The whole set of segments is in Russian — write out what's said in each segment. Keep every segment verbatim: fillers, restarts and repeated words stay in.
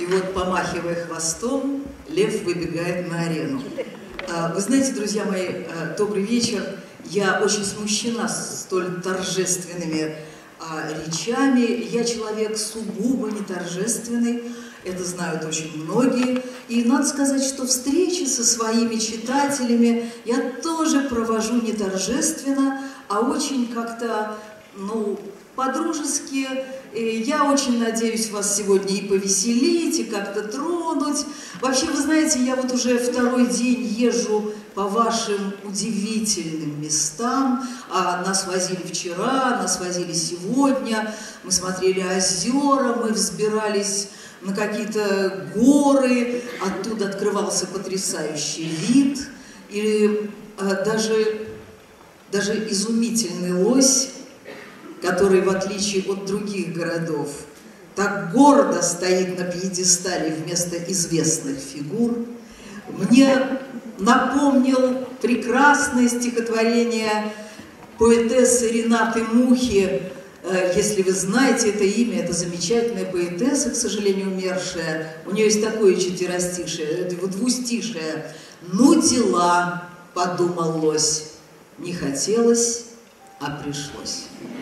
И вот, помахивая хвостом, лев выбегает на арену. Вы знаете, друзья мои, добрый вечер. Я очень смущена столь торжественными речами. Я человек сугубо не торжественный. Это знают очень многие. И надо сказать, что встречи со своими читателями я тоже провожу не торжественно, а очень как-то, ну, по-дружески. Я очень надеюсь вас сегодня и повеселить, и как-то тронуть. Вообще, вы знаете, я вот уже второй день езжу по вашим удивительным местам. А нас возили вчера, нас возили сегодня. Мы смотрели озера, мы взбирались на какие-то горы. Оттуда открывался потрясающий вид. И а, даже, даже изумительный лось, который, в отличие от других городов, так гордо стоит на пьедестале вместо известных фигур, мне напомнил прекрасное стихотворение поэтессы Ренаты Мухи. Если вы знаете это имя, это замечательная поэтесса, к сожалению, умершая. У нее есть такое четверостишее, двустишее. «Ну, дела, — подумал лось, — не хотелось, а пришлось».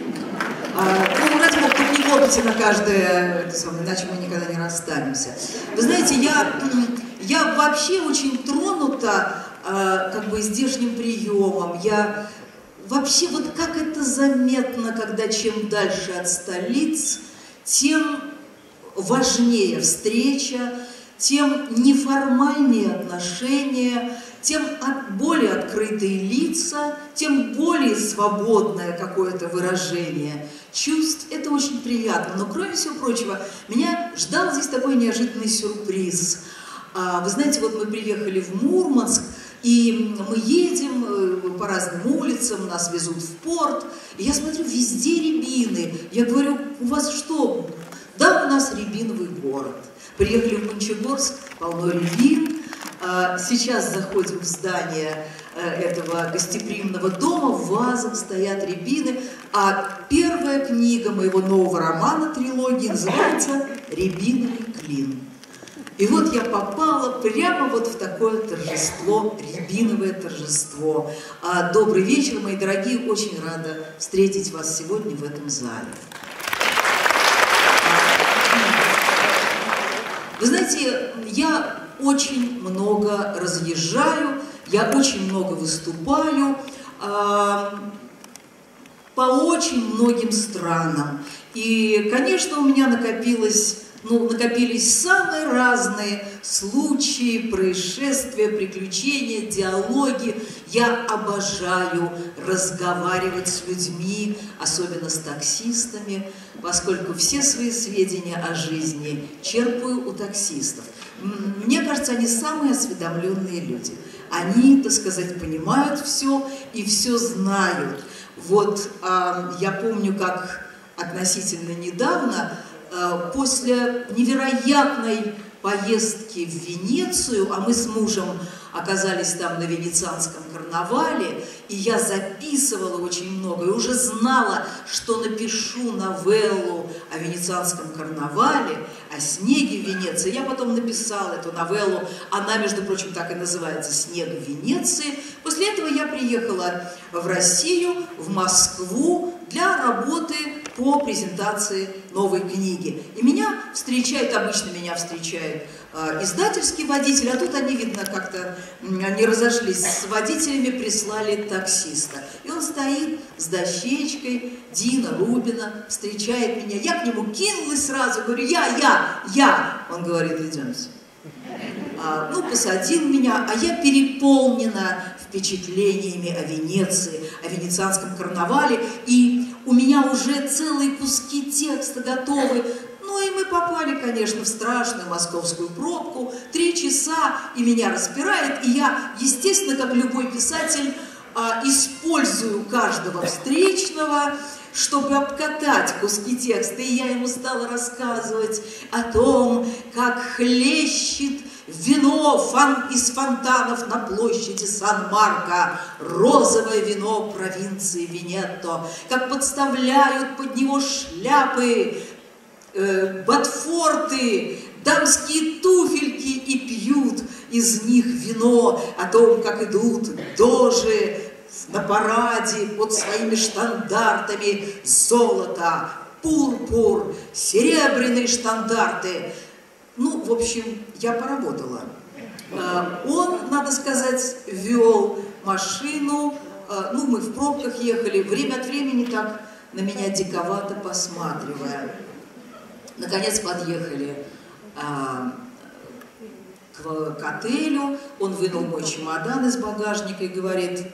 А, ну, ради бога, тут не лопайте на каждое, это самое, иначе мы никогда не расстанемся. Вы знаете, я, я вообще очень тронута а, как бы здешним приемом. Я вообще, вот как это заметно, когда чем дальше от столиц, тем важнее встреча, тем неформальнее отношения, тем от, более открытые лица, тем более свободное какое-то выражение чувств. Это очень приятно. Но, кроме всего прочего, меня ждал здесь такой неожиданный сюрприз. Вы знаете, вот мы приехали в Мурманск, и мы едем по разным улицам, нас везут в порт, и я смотрю, везде рябины. Я говорю, у вас что? Да, у нас рябиновый город. Приехали в Мончегорск, полно рябин. Сейчас заходим в здание этого гостеприимного дома, в вазах стоят рябины, а первая книга моего нового романа, трилогии, называется «Рябиновый клин». И вот я попала прямо вот в такое торжество, рябиновое торжество. Добрый вечер, мои дорогие, очень рада встретить вас сегодня в этом зале. Вы знаете, я очень много разъезжаю, я очень много выступаю э, по очень многим странам. И, конечно, у меня накопилось, ну, накопились самые разные случаи, происшествия, приключения, диалоги. Я обожаю разговаривать с людьми, особенно с таксистами, поскольку все свои сведения о жизни черпаю у таксистов. Мне кажется, они самые осведомленные люди. Они, так сказать, понимают все и все знают. Вот а, я помню, как относительно недавно, а, после невероятной поездки в Венецию, а мы с мужем оказались там на Венецианском карнавале, и я записывала очень много, и уже знала, что напишу новеллу о Венецианском карнавале, о снеге в Венеции. Я потом написала эту новеллу, она, между прочим, так и называется «Снег в Венеции». После этого я приехала в Россию, в Москву для работы по презентации новой книги. И меня встречает, обычно меня встречает э, издательский водитель, а тут они, видно, как-то не разошлись с водителями, прислали таксиста. И он стоит с дощечкой, Дина Рубина, встречает меня. Я к нему кинулась сразу, говорю, я, я, я. Он говорит, идемте. А, ну, посадил меня, а я переполнена впечатлениями о Венеции, о венецианском карнавале, и у меня уже целые куски текста готовы. Ну и мы попали, конечно, в страшную московскую пробку, три часа, и меня распирает, и я, естественно, как любой писатель, использую каждого встречного, чтобы обкатать куски текста, и я ему стала рассказывать о том, как хлещет вино фон, из фонтанов на площади Сан-Марко, розовое вино провинции Венето, как подставляют под него шляпы, э, ботфорты, дамские туфельки и пьют из них вино, о том, как идут дожи на параде под своими штандартами золото, пурпур, серебряные штандарты. Ну, в общем, я поработала. Он, надо сказать, вел машину, ну, мы в пробках ехали, время от времени так на меня диковато посматривая. Наконец подъехали а, к, к отелю, он вынул мой чемодан из багажника и говорит: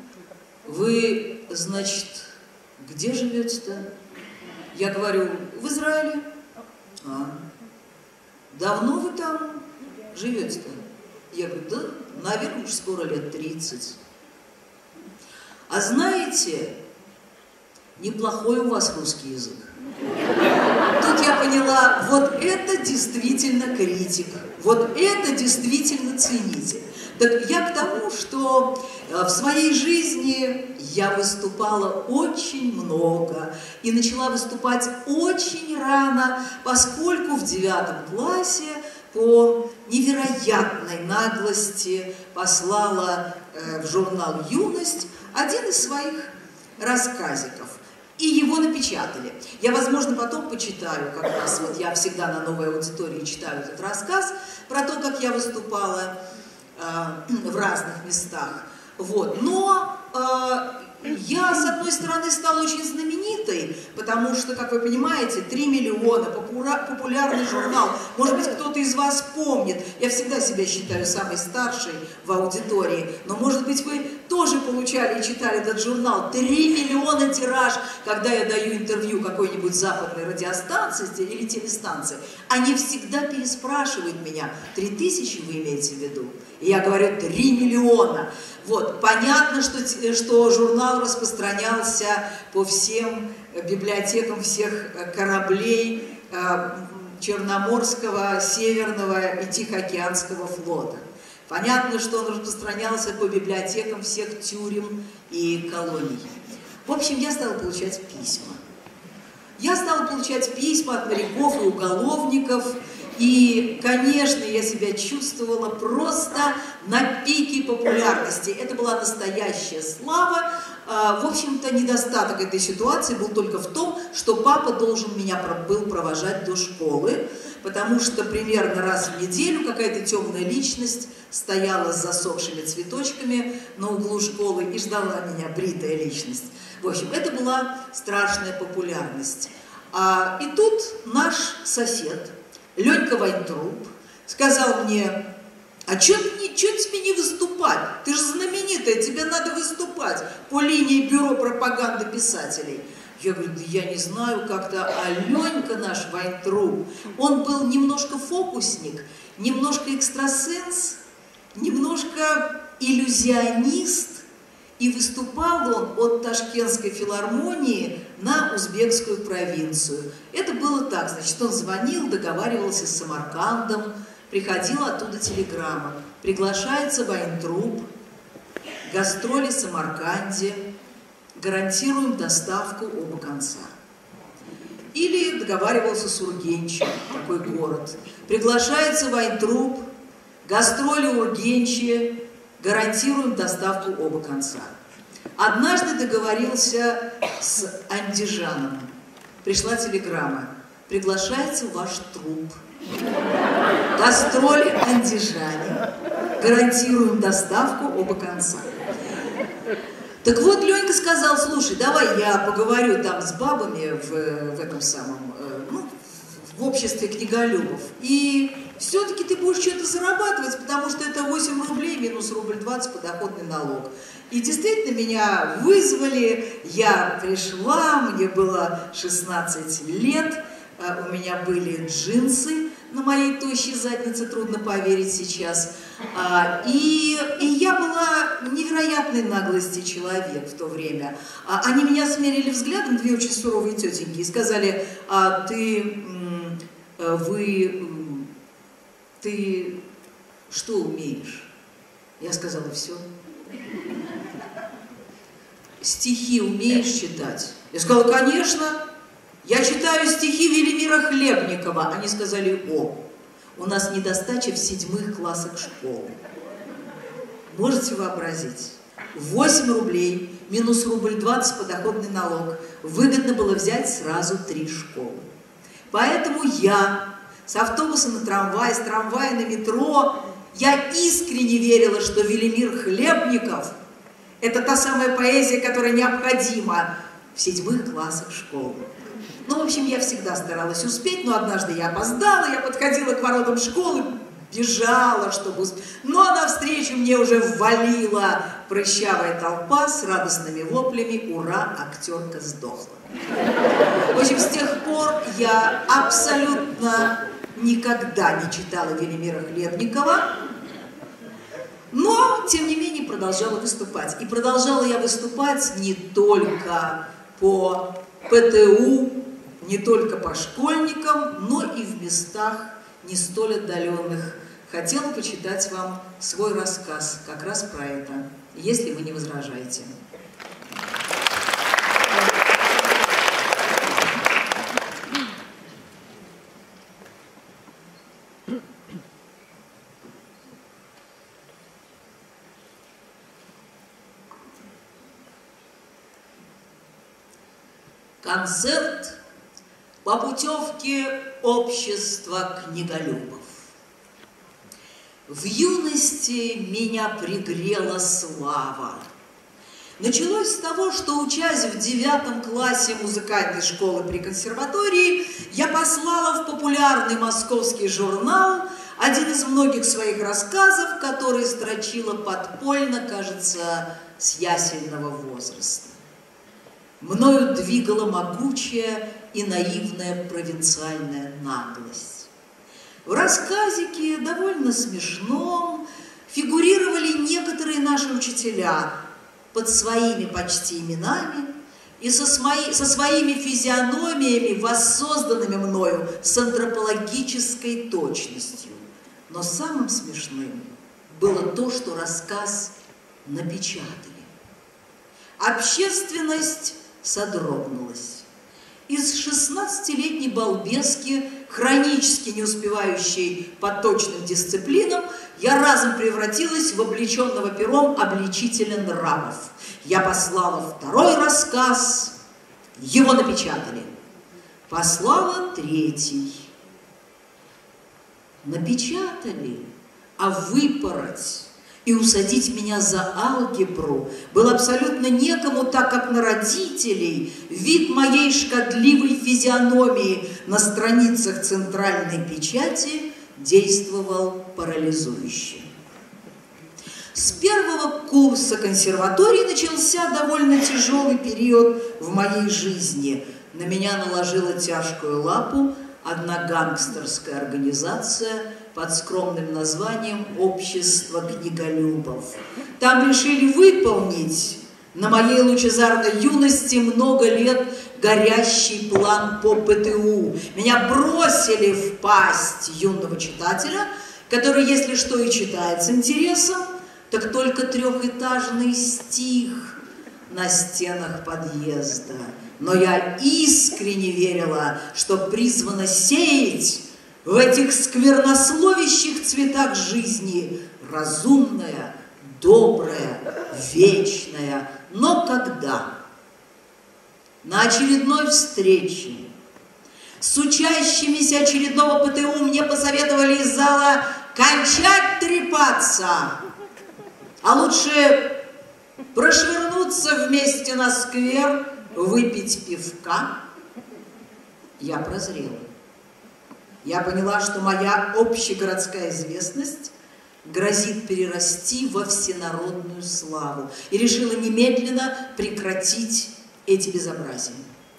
вы, значит, где живете-то? Я говорю: в Израиле. А, давно вы там живете-то? Я говорю: да, наверное, уж скоро лет тридцать. А знаете, неплохой у вас русский язык. Тут я поняла, вот это действительно критик, вот это действительно ценитель. Так я к тому, что в своей жизни я выступала очень много и начала выступать очень рано, поскольку в девятом классе по невероятной наглости послала э, в журнал «Юность» один из своих рассказиков. И его напечатали. Я, возможно, потом почитаю, как раз вот я всегда на новой аудитории читаю этот рассказ про то, как я выступала э, в разных местах. Вот. Но э, я, с одной стороны, стала очень знаменитой, потому что, как вы понимаете, три миллиона, популярный журнал. Может быть, кто-то из вас помнит. Я всегда себя считаю самой старшей в аудитории. Но, может быть, вы тоже получали и читали этот журнал. три миллиона тираж, когда я даю интервью какой-нибудь западной радиостанции или телестанции. Они всегда переспрашивают меня: три тысячи вы имеете в виду? И я говорю: три миллиона. Вот. Понятно, что, что журнал распространялся по всем библиотекам всех кораблей э, Черноморского, Северного и Тихоокеанского флота. Понятно, что он распространялся по библиотекам всех тюрем и колоний. В общем, я стала получать письма. Я стала получать письма от моряков и уголовников. И, конечно, я себя чувствовала просто на пике популярности. Это была настоящая слава. В общем-то, недостаток этой ситуации был только в том, что папа должен меня был провожать до школы, потому что примерно раз в неделю какая-то темная личность стояла с засохшими цветочками на углу школы и ждала меня, бритая личность. В общем, это была страшная популярность. И тут наш сосед Ленька Вайнтруп сказал мне: а чё тебе не выступать? Ты же знаменитая, тебе надо выступать по линии бюро пропаганды писателей. Я говорю: да я не знаю как-то. А Ленька наш Вайнтруп, он был немножко фокусник, немножко экстрасенс, немножко иллюзионист. И выступал он от Ташкентской филармонии на узбекскую провинцию. Это было так, значит, он звонил, договаривался с Самаркандом, приходила оттуда телеграмма: приглашается Вайнтруп, гастроли в Самарканде, гарантируем доставку оба конца. Или договаривался с Ургенчем, такой город: приглашается Вайнтруп, гастроли Ургенче, гарантируем доставку оба конца. Однажды договорился с Андижаном. Пришла телеграмма: приглашается ваш труп. Гастроли Андижане, гарантируем доставку оба конца. Так вот, Ленька сказал: слушай, давай я поговорю там с бабами в, в этом самом, ну, в обществе книголюбов. И все-таки ты будешь что-то зарабатывать, потому что это восемь рублей минус рубль двадцать подоходный налог. И действительно меня вызвали, я пришла, мне было шестнадцать лет, у меня были джинсы на моей тощей заднице, трудно поверить сейчас. И, и я была невероятной наглости человек в то время. Они меня смерили взглядом, две очень суровые тетеньки, и сказали: а ты, вы, ты что умеешь? Я сказала: все. Стихи умеешь читать? Я сказала: конечно. Я читаю стихи Велимира Хлебникова. Они сказали: о, у нас недостача в седьмых классах школы. Можете вообразить? восемь рублей минус рубль двадцать подоходный налог. Выгодно было взять сразу три школы. Поэтому я с автобуса на трамвай, с трамвая на метро, я искренне верила, что Велимир Хлебников – это та самая поэзия, которая необходима в седьмых классах школы. Ну, в общем, я всегда старалась успеть, но однажды я опоздала, я подходила к воротам школы, бежала, чтобы успеть. Но навстречу мне уже ввалила прыщавая толпа с радостными воплями «Ура, актерка сдохла!». В общем, с тех пор я абсолютно никогда не читала Велимира Хлебникова, но, тем не менее, продолжала выступать. И продолжала я выступать не только по ПТУ, не только по школьникам, но и в местах не столь отдаленных. Хотела почитать вам свой рассказ как раз про это, если вы не возражаете. Концерт по путевке общества книголюбов. В юности меня пригрела слава. Началось с того, что, учась в девятом классе музыкальной школы при консерватории, я послала в популярный московский журнал один из многих своих рассказов, который строчила подпольно, кажется, с ясельного возраста. Мною двигала могучая и наивная провинциальная наглость. В рассказике, довольно смешном, фигурировали некоторые наши учителя под своими почти именами и со, свои, со своими физиономиями, воссозданными мною с антропологической точностью. Но самым смешным было то, что рассказ напечатали. Общественность содрогнулась. Из шестнадцатилетней балбески, хронически не успевающей по точным дисциплинам, я разом превратилась в облеченного пером обличителя нравов. Я послала второй рассказ, его напечатали. Послала третий. Напечатали, а выпороть и усадить меня за алгебру было абсолютно некому, так как на родителей вид моей шкодливой физиономии на страницах центральной печати действовал парализующе. С первого курса консерватории начался довольно тяжелый период в моей жизни. На меня наложила тяжкую лапу одна гангстерская организация под скромным названием «Общество книголюбов». Там решили выполнить на моей лучезарной юности много лет горящий план по ПТУ. Меня бросили в пасть юного читателя, который, если что и читает с интересом, так только трехэтажный стих на стенах подъезда. Но я искренне верила, что призвана сеять в этих сквернословящих цветах жизни разумная, добрая, вечная. Но когда на очередной встрече с учащимися очередного ПТУ мне посоветовали из зала кончать трепаться, а лучше прошвырнуться вместе на сквер, выпить пивка, я прозрела. Я поняла, что моя общегородская известность грозит перерасти во всенародную славу, и решила немедленно прекратить эти безобразия.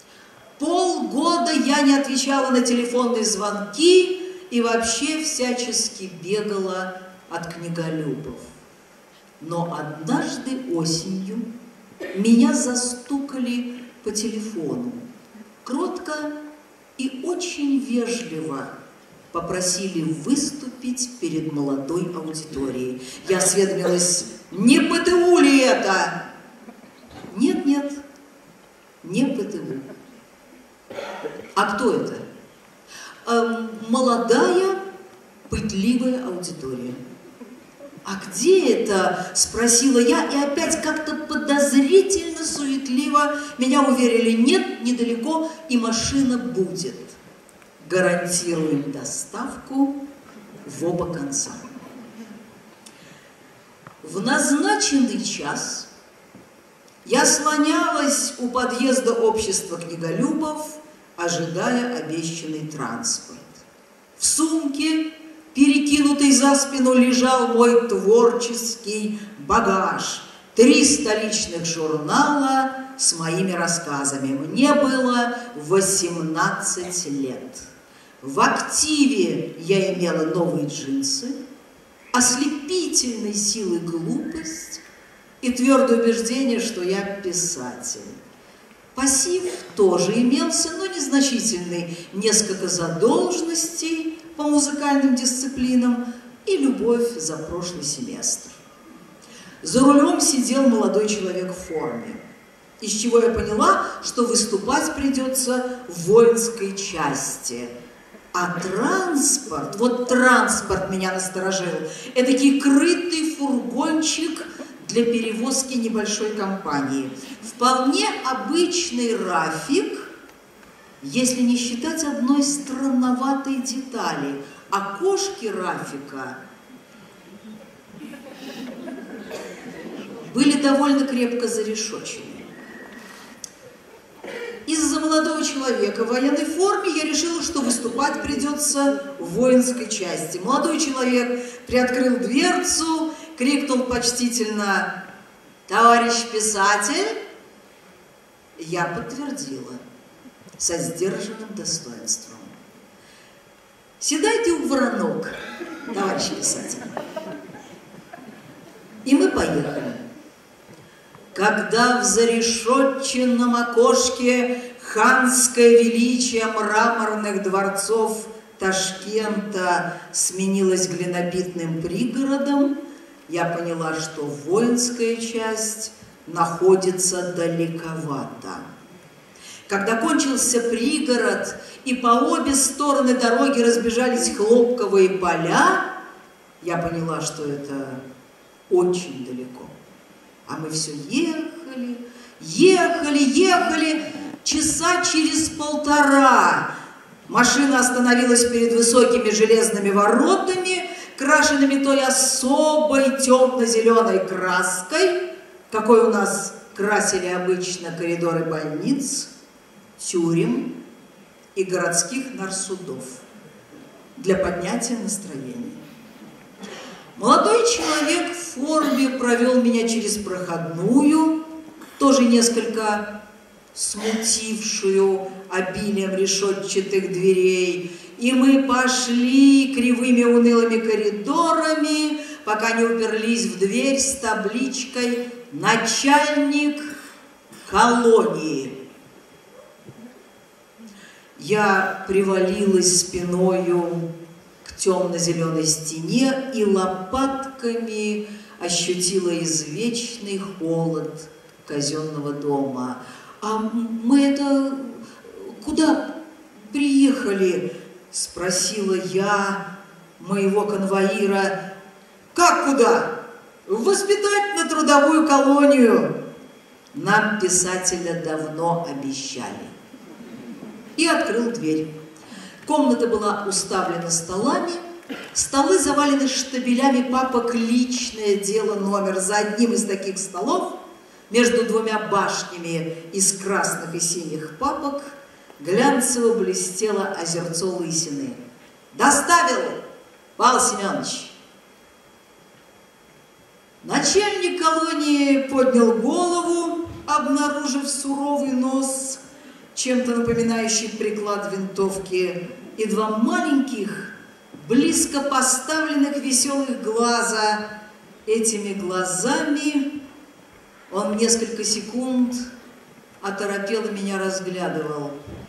Полгода я не отвечала на телефонные звонки и вообще всячески бегала от книголюбов. Но однажды осенью меня застукали по телефону. Кротко и очень вежливо попросили выступить перед молодой аудиторией. Я осведомилась, не ПТУ ли это? Нет, нет, не ПТУ. А кто это? Эм, молодая суетливая аудитория. «А где это?» – спросила я, и опять как-то подозрительно суетливо меня уверили: нет, недалеко, и машина будет. Гарантируем доставку в оба конца. В назначенный час я слонялась у подъезда общества книголюбов, ожидая обещанный транспорт. В сумке, перекинутый за спину, лежал мой творческий багаж. Три столичных журнала с моими рассказами. Мне было восемнадцать лет. В активе я имела новые джинсы, ослепительной силы глупость и твердое убеждение, что я писатель. Пассив тоже имелся, но незначительный. Несколько задолженностей по музыкальным дисциплинам и любовь за прошлый семестр. За рулем сидел молодой человек в форме, из чего я поняла, что выступать придется в воинской части. А транспорт, вот транспорт меня насторожил, эдакий крытый фургончик для перевозки небольшой компании. Вполне обычный рафик, если не считать одной странноватой детали. Окошки рафика были довольно крепко зарешочены. Из-за молодого человека в военной форме я решила, что выступать придется в воинской части. Молодой человек приоткрыл дверцу, крикнул почтительно: «Товарищ писатель?» Я подтвердила со сдержанным достоинством: «Седайте у воронок, товарищ писатель». И мы поехали. Когда в зарешетченном окошке ханское величие мраморных дворцов Ташкента сменилось глинобитным пригородом, я поняла, что воинская часть находится далековато. Когда кончился пригород и по обе стороны дороги разбежались хлопковые поля, я поняла, что это очень далеко. А мы все ехали, ехали, ехали. Часа через полтора машина остановилась перед высокими железными воротами, крашенными той особой темно-зеленой краской, какой у нас красили обычно коридоры больниц, тюрем и городских нарсудов для поднятия настроения. Молодой человек в форме провел меня через проходную, тоже несколько смутившую обилием решетчатых дверей, и мы пошли кривыми унылыми коридорами, пока не уперлись в дверь с табличкой «Начальник колонии». Я привалилась спиною к темно-зеленой стене и лопатками ощутила извечный холод казенного дома. «А мы это куда приехали?» – спросила я моего конвоира. «Как куда? В воспитательно-трудовую колонию. Нам писателя давно обещали». И открыл дверь. Комната была уставлена столами, столы завалены штабелями папок «Личное дело» номер. За одним из таких столов, между двумя башнями из красных и синих папок, глянцево блестело озерцо лысины. «Доставил, Павел Семенович!» Начальник колонии поднял голову, обнаружив суровый нос, чем-то напоминающий приклад винтовки, и два маленьких, близко поставленных веселых глаза. Этими глазами он несколько секунд оторопело меня разглядывал.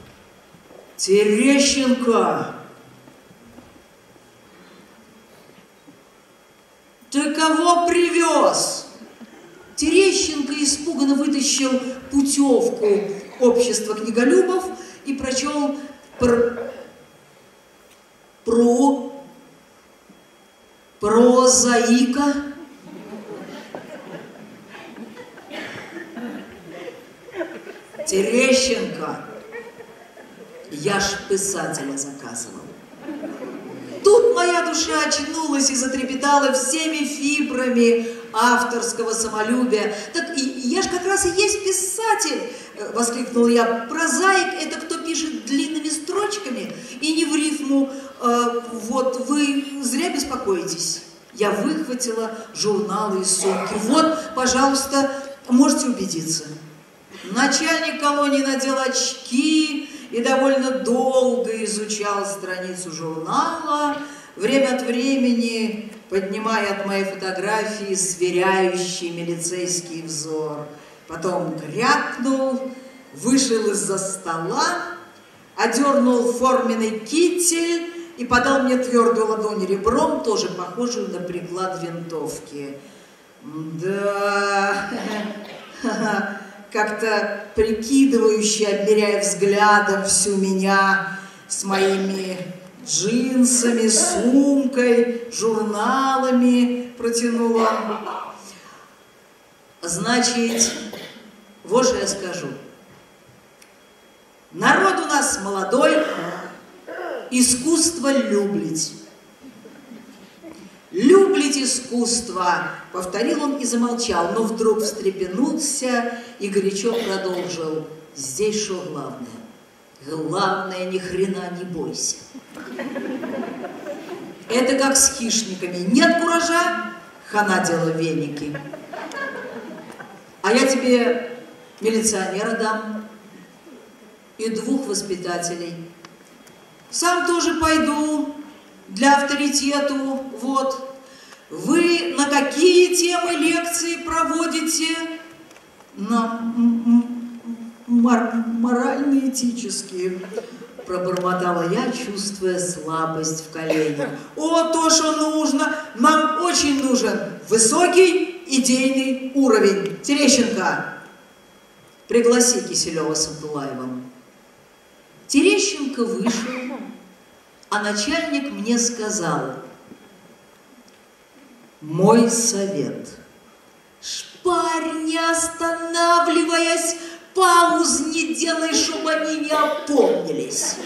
«Терещенко! Ты кого привез?» Терещенко испуганно вытащил путевку общества книголюбов и прочел про, про прозаика. Терещенко, я ж писателя заказывал. Тут моя душа очнулась и затрепетала всеми фибрами авторского самолюбия. Так и, я ж как раз и есть писатель, воскликнул я. Прозаик — это кто пишет длинными строчками и не в рифму. Э, вот, вы зря беспокоитесь. Я выхватила журналы из сумки. Вот, пожалуйста, можете убедиться. Начальник колонии надел очки и довольно долго изучал страницу журнала, время от времени поднимая от моей фотографии сверяющий милицейский взор. Потом крякнул, вышел из-за стола, одернул форменный китель и подал мне твердую ладонь ребром, тоже похожую на приклад винтовки. Да, как-то прикидывающий, обмеряя взглядом всю меня с моими джинсами, сумкой, журналами, протянул он. Значит, вот что я скажу. Народ у нас молодой, искусство люблить. «Люблить искусство», — повторил он и замолчал, но вдруг встрепенулся и горячо продолжил. «Здесь что главное? Главное, ни хрена не бойся. Это как с хищниками. Нет куража, хана дело веники. А я тебе милиционера дам и двух воспитателей. Сам тоже пойду для авторитету, вот. Вы на какие темы лекции проводите? На мор морально-этические, пробормотала я, чувствуя слабость в коленях. О, то, что нужно! Нам очень нужен высокий идейный уровень. Терещенко, пригласи Киселева с Абдулаевым. Терещенко вышел, а начальник мне сказал: мой совет. Шпарь, не останавливаясь, пауз не делай, чтобы они не опомнились.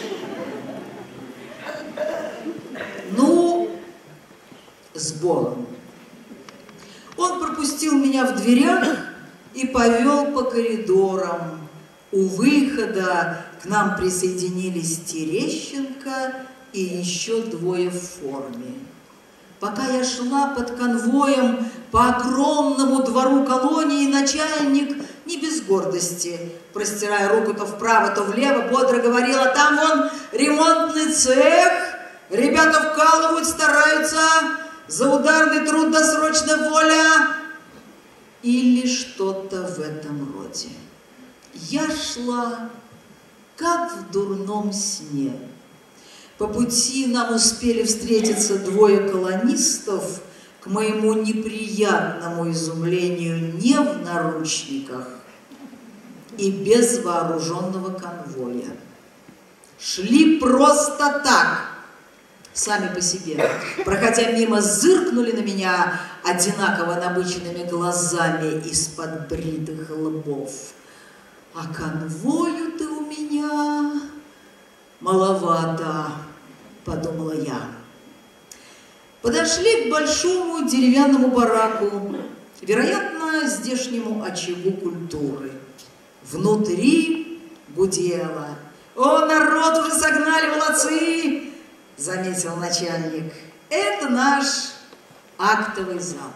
Ну, с Богом. Он пропустил меня в дверях и повел по коридорам. У выхода к нам присоединились Терещенко и еще двое в форме. Пока я шла под конвоем по огромному двору колонии, начальник, не без гордости, простирая руку то вправо, то влево, бодро говорил: а там вон ремонтный цех, ребята вкалывают, стараются, за ударный труд досрочная воля. Или что-то в этом роде. Я шла, как в дурном сне. По пути нам успели встретиться двое колонистов, к моему неприятному изумлению, не в наручниках и без вооруженного конвоя. Шли просто так, сами по себе. Проходя мимо, зыркнули на меня одинаково набыченными глазами из-под бритых лбов. А конвою-то у меня маловато, подумала я. Подошли к большому деревянному бараку, вероятно, здешнему очагу культуры. Внутри гудело. О, народ уже согнали, молодцы, заметил начальник. Это наш актовый зал.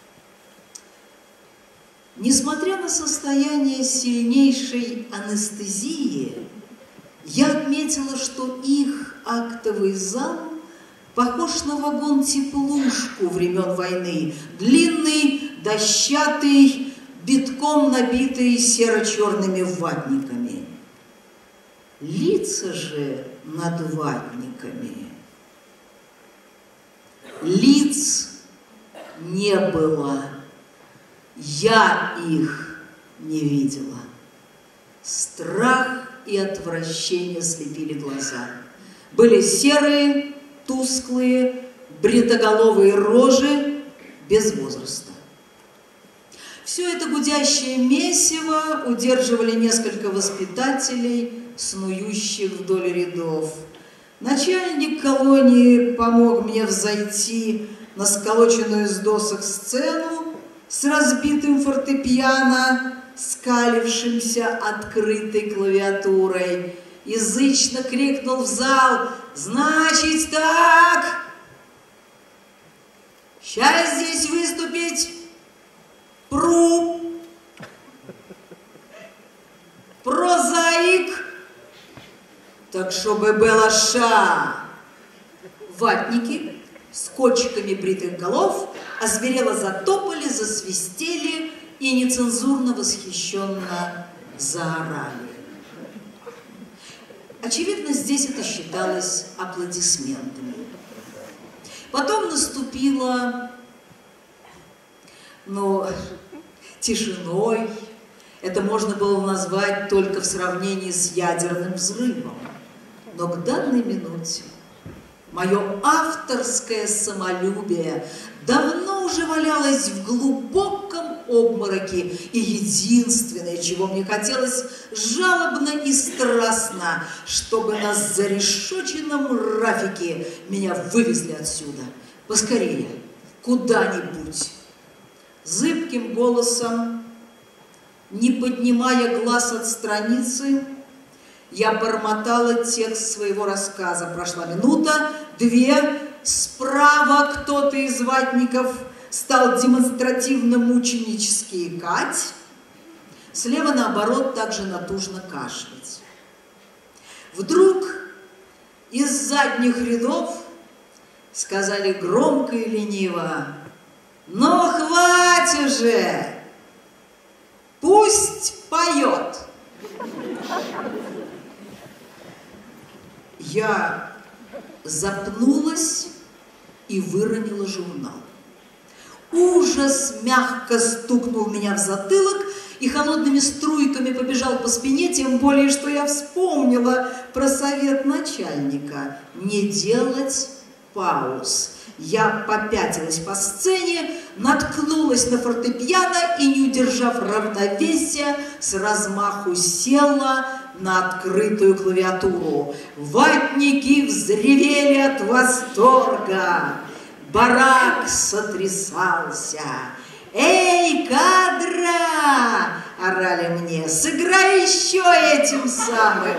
Несмотря на состояние сильнейшей анестезии, я отметила, что их актовый зал похож на вагон-теплушку времен войны, длинный, дощатый, битком набитый серо-черными ватниками. Лица же над ватниками. Лиц не было. Я их не видела. Страх и отвращение слепили глаза. Были серые, тусклые, бритоголовые рожи, без возраста. Все это гудящее месиво удерживали несколько воспитателей, снующих вдоль рядов. Начальник колонии помог мне взойти на сколоченную из досок сцену с разбитым фортепиано, скалившимся открытой клавиатурой. Язычно крикнул в зал: «Значит так! Сейчас здесь выступить пру, прозаик, так чтобы было ша». Ватники с кончиками бритых голов озверело затопали, засвистели и нецензурно восхищенно заорали. Очевидно, здесь это считалось аплодисментами. Потом наступила, но тишиной. Это можно было назвать только в сравнении с ядерным взрывом. Но к данной минуте мое авторское самолюбие давно уже валялось в глубоком обмороке, и единственное, чего мне хотелось жалобно и страстно, чтобы на зарешоченном рафике меня вывезли отсюда. Поскорее, куда-нибудь. Зыбким голосом, не поднимая глаз от страницы, я бормотала текст своего рассказа. Прошла минута, две. Справа кто-то из ватников стал демонстративно мученически икать. Слева, наоборот, также натужно кашлять. Вдруг из задних рядов сказали громко и лениво: «Ну, хватит же! Пусть поет!» Я запнулась и выронила журнал. Ужас мягко стукнул меня в затылок и холодными струйками побежал по спине, тем более, что я вспомнила про совет начальника – не делать пауз. Я попятилась по сцене, наткнулась на фортепиано и, не удержав равновесия, с размаху села на открытую клавиатуру. Ватники взревели от восторга. Барак сотрясался. «Эй, кадра!» – орали мне. «Сыграй еще этим самым!»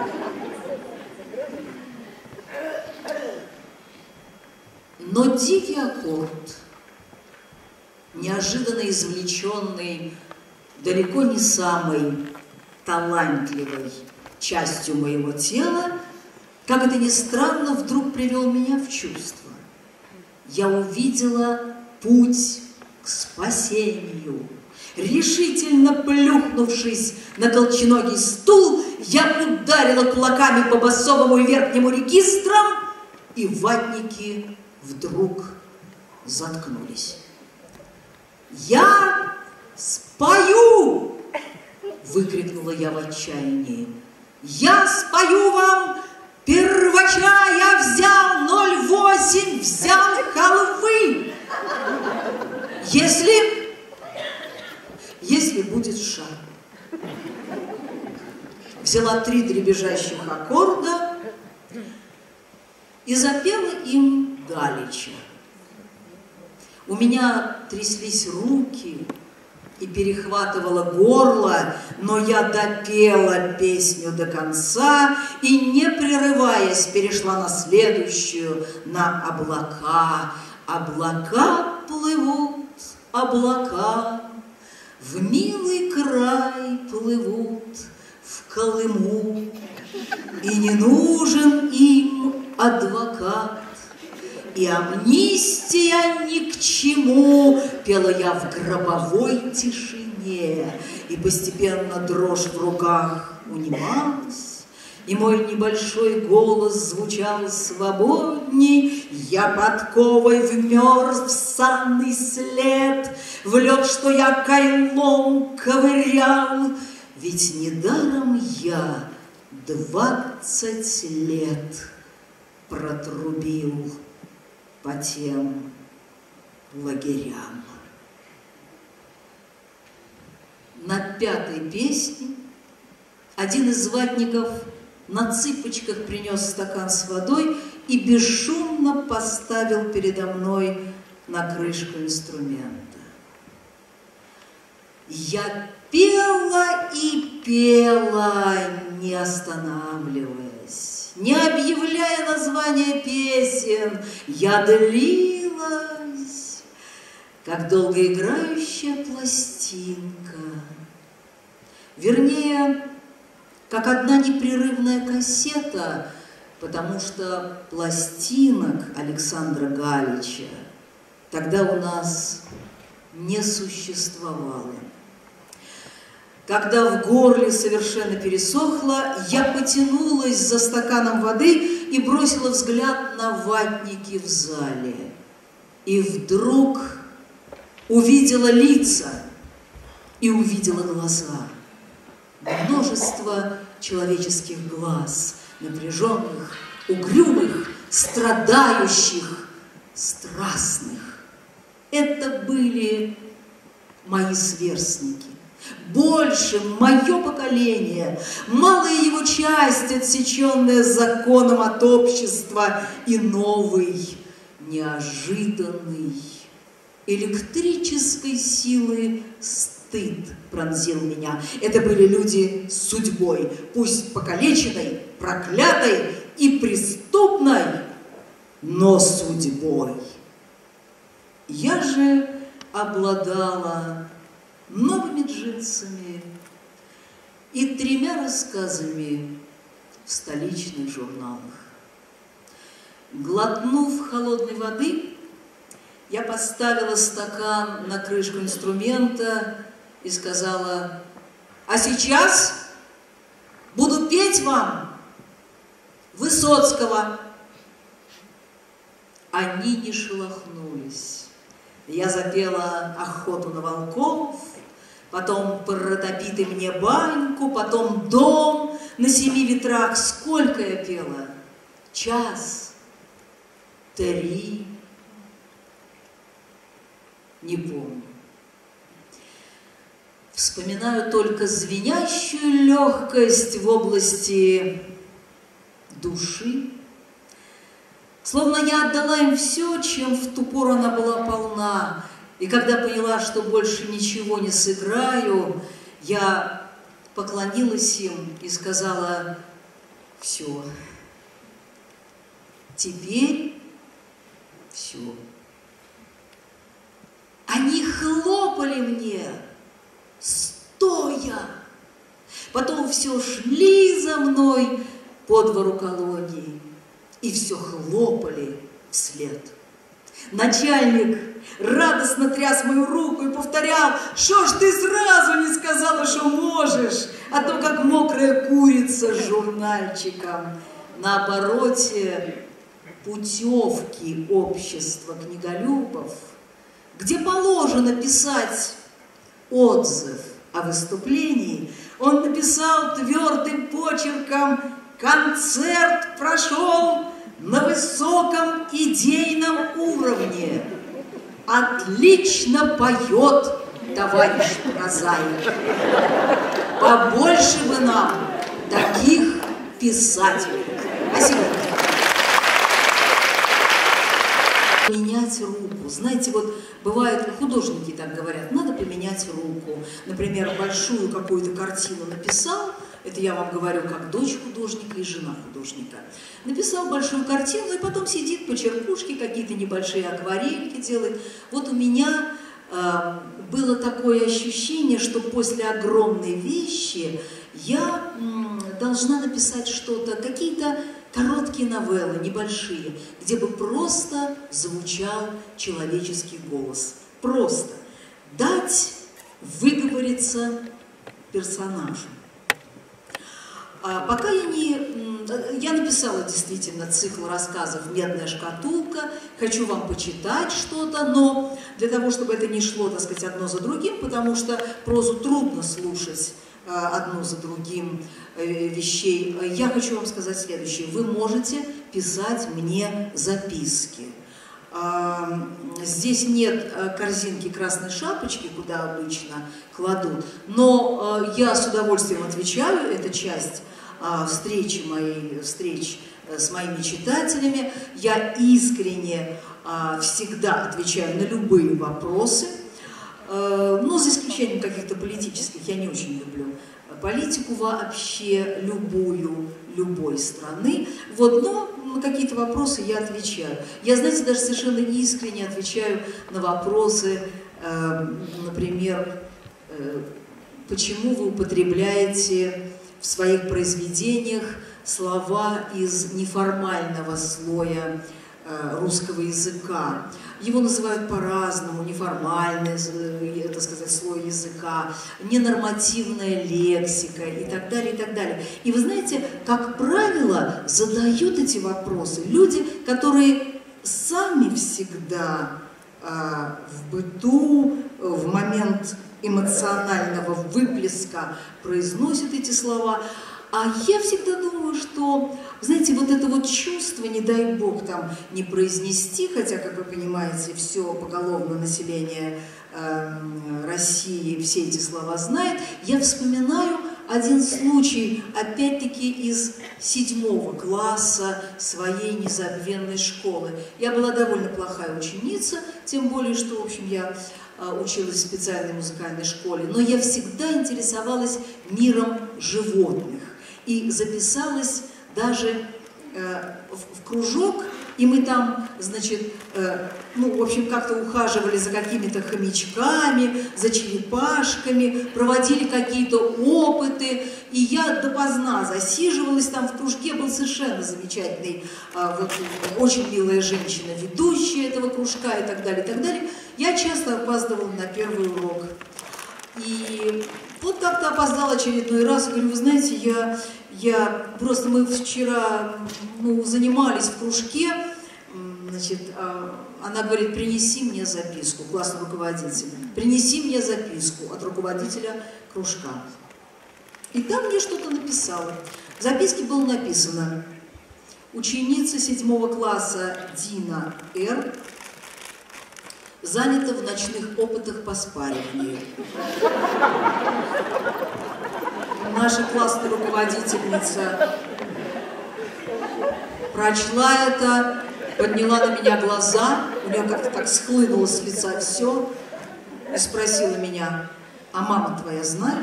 Но дикий аккорд, неожиданно извлеченный далеко не самой талантливой частью моего тела, как это ни странно, вдруг привел меня в чувство. Я увидела путь к спасению. Решительно плюхнувшись на колченогий стул, я ударила кулаками по басовому и верхнему регистрам, и ватники вдруг заткнулись. «Я спою!» – выкрикнула я в отчаянии. «Я спою вам первача, я взял ноль восемь, взял халвы! Если, если будет шар». Взяла три дребезжащих аккорда и запела им галича. У меня тряслись руки и перехватывало горло, но я допела песню до конца и, не прерываясь, перешла на следующую, на облака. Облака плывут, облака, в милый край плывут, в Колыму, и не нужен им адвокат, и амнистия ни к чему, пела я в гробовой тишине, и постепенно дрожь в руках унималась, и мой небольшой голос звучал свободней. Я подковой вмерз в санный след, в лед, что я кайлом ковырял, ведь недаром я двадцать лет протрубил по тем лагерям. На пятой песне один из ватников на цыпочках принес стакан с водой и бесшумно поставил передо мной на крышку инструмента. Я пела и пела, не останавливаясь, не объявляя названия песен, я длилась, как долгоиграющая пластинка, вернее, как одна непрерывная кассета, потому что пластинок Александра Галича тогда у нас не существовало. Когда в горле совершенно пересохло, я потянулась за стаканом воды и бросила взгляд на ватники в зале. И вдруг увидела лица и увидела глаза. Множество человеческих глаз, напряженных, угрюмых, страдающих, страстных. Это были мои сверстники. Больше мое поколение, малая его часть, отсеченная законом от общества, и новый, неожиданный, электрической силы стыд пронзил меня. Это были люди с судьбой, пусть покалеченной, проклятой и преступной, но судьбой. Я же обладала новыми джинсами и тремя рассказами в столичных журналах. Глотнув холодной воды, я поставила стакан на крышку инструмента и сказала: «А сейчас буду петь вам Высоцкого». Они не шелохнулись. Я запела «Охоту на волков», потом «Протопи мне баньку», потом «Дом на семи ветрах». Сколько я пела? Час? Три? Не помню. Вспоминаю только звенящую легкость в области души. Словно я отдала им все, чем в ту пору она была полна. И когда поняла, что больше ничего не сыграю, я поклонилась им и сказала: все, теперь все. Они хлопали мне, стоя. Потом все шли за мной по двору колонии и все хлопали вслед. Начальник радостно тряс мою руку и повторял: «Шо ж ты сразу не сказала, что можешь, а то как мокрая курица с журнальчиком». На обороте путевки общества книголюбов, где положено писать отзыв о выступлении, он написал твердым почерком: «Концерт прошел на высоком идейном уровне. Отлично поет товарищ прозаик. Побольше бы нам таких писателей». Спасибо. Менять руку. Знаете, вот бывает, художники так говорят: надо поменять руку. Например, большую какую-то картину написал, это я вам говорю как дочь художника и жена художника, написал большую картину и потом сидит по черкушке, какие-то небольшие акварельки делает. Вот у меня э, было такое ощущение, что после огромной вещи я э, должна написать что-то, какие-то короткие новеллы, небольшие, где бы просто звучал человеческий голос. Просто дать выговориться персонажу. А пока я не... Я написала действительно цикл рассказов «Медная шкатулка». Хочу вам почитать что-то, но для того, чтобы это не шло, так сказать, одно за другим, потому что прозу трудно слушать одно за другим вещей, я хочу вам сказать следующее. Вы можете писать мне записки. Здесь нет корзинки красной шапочки, куда обычно кладут, но я с удовольствием отвечаю, это часть встречи моей, встреч с моими читателями. Я искренне всегда отвечаю на любые вопросы, но за исключением каких-то политических, я не очень люблю политику вообще, любую, любой страны. Вот, но на какие-то вопросы я отвечаю. Я, знаете, даже совершенно искренне отвечаю на вопросы, э, например, э, почему вы употребляете в своих произведениях слова из неформального слоя э, русского языка. Его называют по-разному: неформальный, так сказать, слой языка, ненормативная лексика и так далее, и так далее. И вы знаете, как правило, задают эти вопросы люди, которые сами всегда э, в быту, в момент эмоционального выплеска произносят эти слова. А я всегда думаю, что, знаете, вот это вот чувство, не дай бог там не произнести, хотя, как вы понимаете, все поголовное население э, России все эти слова знает, я вспоминаю один случай, опять-таки, из седьмого класса своей незабвенной школы. Я была довольно плохая ученица, тем более, что, в общем, я э, училась в специальной музыкальной школе, но я всегда интересовалась миром животных. И записалась даже э, в, в кружок, и мы там, значит, э, ну, в общем, как-то ухаживали за какими-то хомячками, за черепашками, проводили какие-то опыты, и я допоздна засиживалась там в кружке, был совершенно замечательный, э, вот, очень милая женщина, ведущая этого кружка и так далее, и так далее. Я часто опаздывала на первый урок. И вот как-то опоздала очередной раз, и говорю, вы знаете, я, я просто, мы вчера ну, занимались в кружке, значит, она говорит, принеси мне записку, классный руководитель, принеси мне записку от руководителя кружка. И там мне что-то написала. В записке было написано: ученица седьмого класса Дина Р. занята в ночных опытах по спариванию. Наша классная руководительница прочла это, подняла на меня глаза, у нее как-то так схлынуло с лица все, и спросила меня, а мама твоя знает?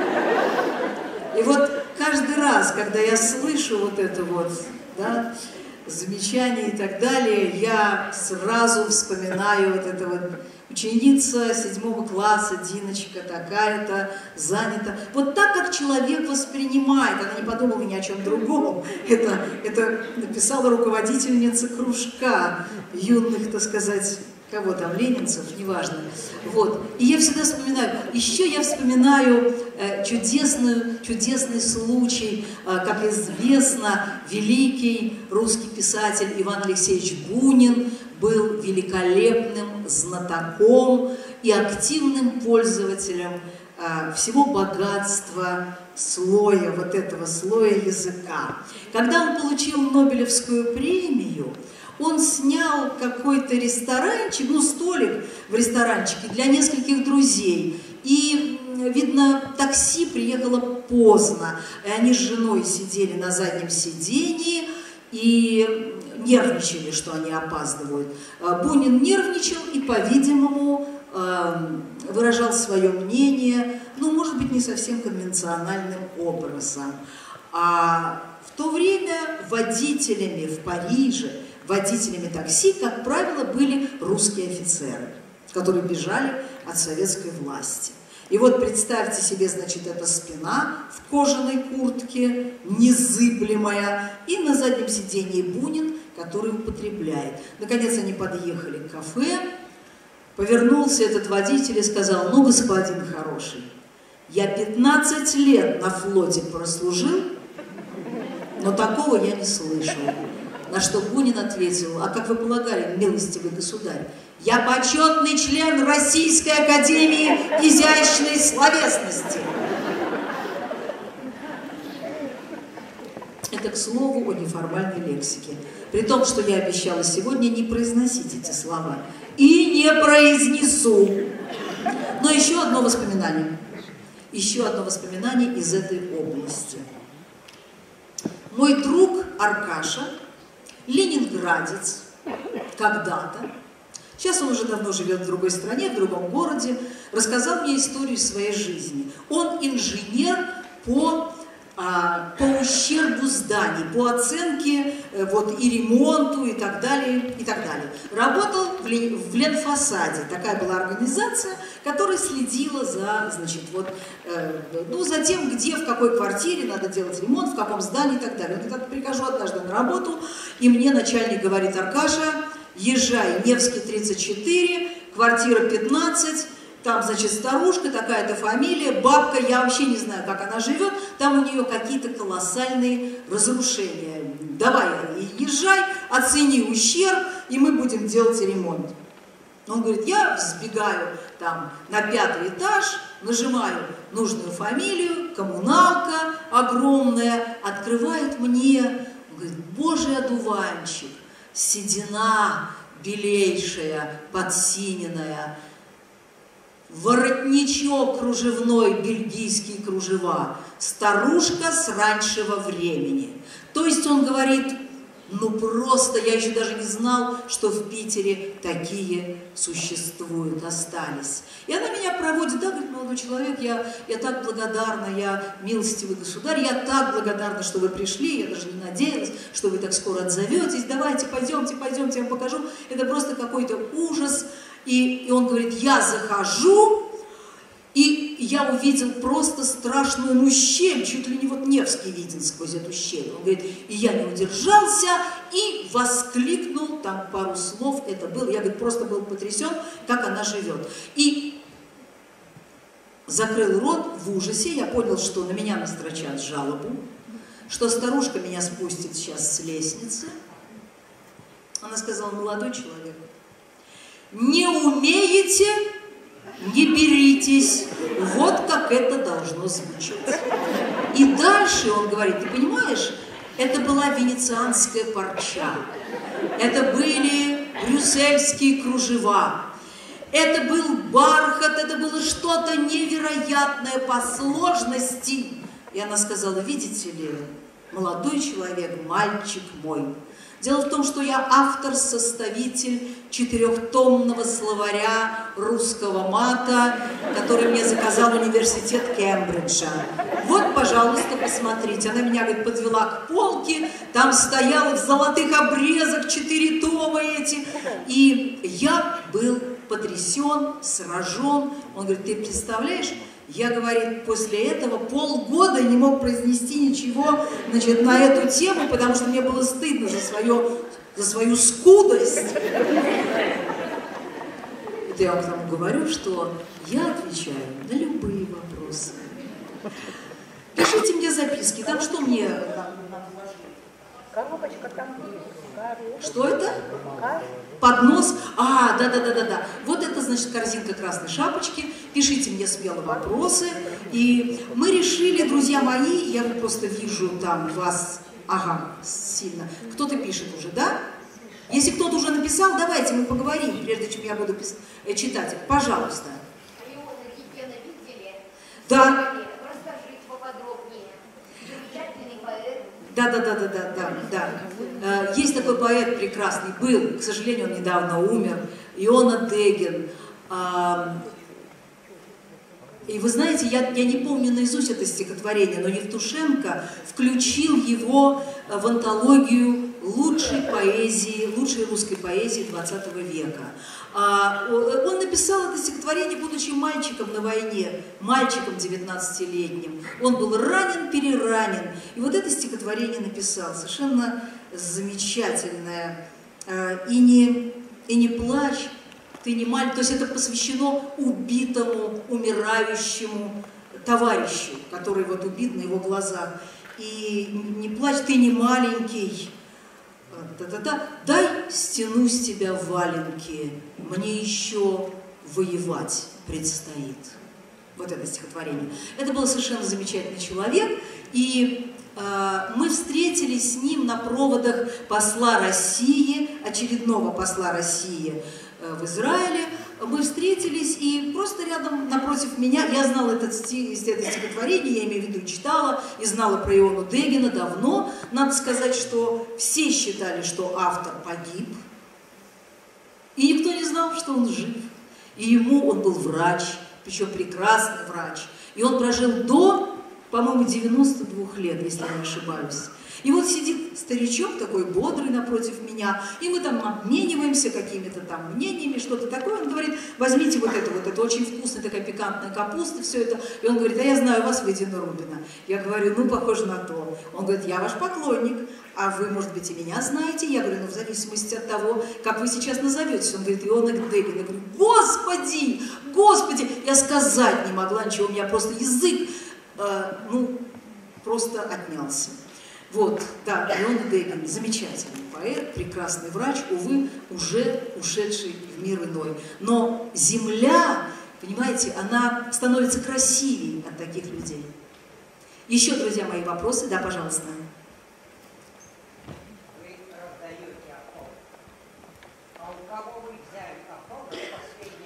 И вот каждый раз, когда я слышу вот это вот, да, замечания и так далее, я сразу вспоминаю вот это вот ученица седьмого класса, Диночка такая-то, занята. Вот так, как человек воспринимает, она не подумала ни о чем другом. Это, это написала руководительница кружка юных, так сказать, кого там, ленинцев, неважно. Вот. И я всегда вспоминаю, еще я вспоминаю э, чудесную, чудесный случай, э, как известно, великий русский писатель Иван Алексеевич Бунин был великолепным знатоком и активным пользователем э, всего богатства слоя, вот этого слоя языка. Когда он получил Нобелевскую премию, он снял какой-то ресторанчик, ну, столик в ресторанчике для нескольких друзей. И, видно, такси приехало поздно. И они с женой сидели на заднем сидении и нервничали, что они опаздывают. Бунин нервничал и, по-видимому, выражал свое мнение, ну, может быть, не совсем конвенциональным образом. А в то время водителями в Париже, водителями такси, как правило, были русские офицеры, которые бежали от советской власти. И вот представьте себе, значит, эта спина в кожаной куртке, незыблемая, и на заднем сиденье Бунин, который употребляет. Наконец они подъехали к кафе, повернулся этот водитель и сказал: ну, господин хороший, я пятнадцать лет на флоте прослужил, но такого я не слышал. На что Бунин ответил: а как вы полагали, милостивый государь, я почетный член Российской академии изящной словесности. Это к слову о неформальной лексике. При том, что я обещала сегодня не произносить эти слова. И не произнесу. Но еще одно воспоминание. Еще одно воспоминание из этой области. Мой друг Аркаша, ленинградец, когда-то, сейчас он уже давно живет в другой стране, в другом городе, рассказал мне историю своей жизни. Он инженер по, а, по ущербу зданий, по оценке э, вот, и ремонту и так далее, и так далее. Работал в, Лен, в Ленфасаде, такая была организация, которая следила за, значит, вот, э, ну, за тем, где, в какой квартире надо делать ремонт, в каком здании и так далее. Я прихожу однажды на работу, и мне начальник говорит: Аркаша, езжай, Невский тридцать четыре, квартира пятнадцать, там, значит, старушка, такая-то фамилия, бабка, я вообще не знаю, как она живет, там у нее какие-то колоссальные разрушения. Давай, езжай, оцени ущерб, и мы будем делать ремонт. Он говорит: я сбегаю там на пятый этаж, нажимаю нужную фамилию, коммуналка огромная, открывает мне, он говорит: божий одуванчик, седина белейшая, подсиненная, воротничок кружевной, бельгийские кружева, старушка с раньшего времени. То есть он говорит: ну просто я еще даже не знал, что в Питере такие существуют, остались. И она меня проводит: да, говорит, молодой человек, я, я так благодарна, я милостивый государь, я так благодарна, что вы пришли, я даже не надеялась, что вы так скоро отзоветесь, давайте, пойдемте, пойдемте, я вам покажу. Это просто какой-то ужас. И, и он говорит: я захожу, и я увидел просто страшную, ну, щель, чуть ли не вот Невский виден сквозь эту щель. Он говорит: и я не удержался и воскликнул, там пару слов это было, я, говорит, просто был потрясен, как она живет. И закрыл рот в ужасе, я понял, что на меня настрочат жалобу, что старушка меня спустит сейчас с лестницы. Она сказала: молодой человек, не умеете, не беритесь. Вот как это должно звучать. И дальше он говорит: ты понимаешь, это была венецианская парча, это были брюссельские кружева, это был бархат, это было что-то невероятное по сложности. И она сказала: видите ли, молодой человек, мальчик мой, дело в том, что я автор-составитель четырехтомного словаря русского мата, который мне заказал университет Кембриджа. Вот, пожалуйста, посмотрите. Она меня, говорит, подвела к полке, там стояло в золотых обрезах четыре тома эти. И я был потрясен, сражен. Он говорит: ты представляешь? Я, говорит, после этого полгода не мог произнести ничего, значит, на эту тему, потому что мне было стыдно за, свое, за свою скудость. Это я вам к тому говорю, что я отвечаю на любые вопросы. Пишите мне записки. Там что мне... Коробочка там. Что это? Поднос. А, да-да-да-да-да. Вот это, значит, корзинка красной шапочки. Пишите мне смело вопросы. И мы решили, друзья мои, я просто вижу там вас, ага, сильно. Кто-то пишет уже, да? Если кто-то уже написал, давайте мы поговорим, прежде чем я буду пис... читать. Пожалуйста. Да. Расскажите поподробнее. Замечательный поэт. Да, да, да, да, да, да, да. Есть такой поэт прекрасный, был, к сожалению, он недавно умер, Иона Дегин. И вы знаете, я, я не помню наизусть это стихотворение, но Евтушенко включил его в антологию лучшей поэзии, лучшей русской поэзии двадцатого века. Он написал это стихотворение, будучи мальчиком на войне, мальчиком девятнадцатилетним. Он был ранен, переранен. И вот это стихотворение написал, совершенно замечательное. И не, и не плачь, ты не мальчик. То есть это посвящено убитому, умирающему товарищу, который вот убит на его глазах. И не плачь, ты не маленький. Да-да-да. Дай стяну с тебя валенки, мне еще воевать предстоит. Вот это стихотворение. Это был совершенно замечательный человек. И Мы встретились с ним на проводах посла России, очередного посла России в Израиле. Мы встретились, и просто рядом, напротив меня, я знала этот стих, это стихотворение, я имею в виду, читала, и знала про Иону Дегина давно. Надо сказать, что все считали, что автор погиб, и никто не знал, что он жив. И ему он был врач, причем прекрасный врач. И он прожил до, по-моему, девяноста двух лет, если я не ошибаюсь. И вот сидит старичок такой бодрый напротив меня, и мы там обмениваемся какими-то там мнениями, что-то такое. Он говорит, возьмите вот это, вот это очень вкусная такая пикантная капуста, все это. И он говорит, а я знаю вас, Вадина Рубина. Я говорю, ну, похоже на то. Он говорит, я ваш поклонник, а вы, может быть, и меня знаете? Я говорю, ну, в зависимости от того, как вы сейчас назоветесь. Он говорит, Иона Дегин. Я говорю, господи, господи, я сказать не могла ничего, у меня просто язык, э, ну, просто отнялся. Вот, да, Иона Дегин, замечательный поэт, прекрасный врач, увы, уже ушедший в мир иной. Но земля, понимаете, она становится красивее от таких людей. Еще, друзья мои, вопросы? Да, пожалуйста. Вы раздаете автограф. А у кого вы взяли автограф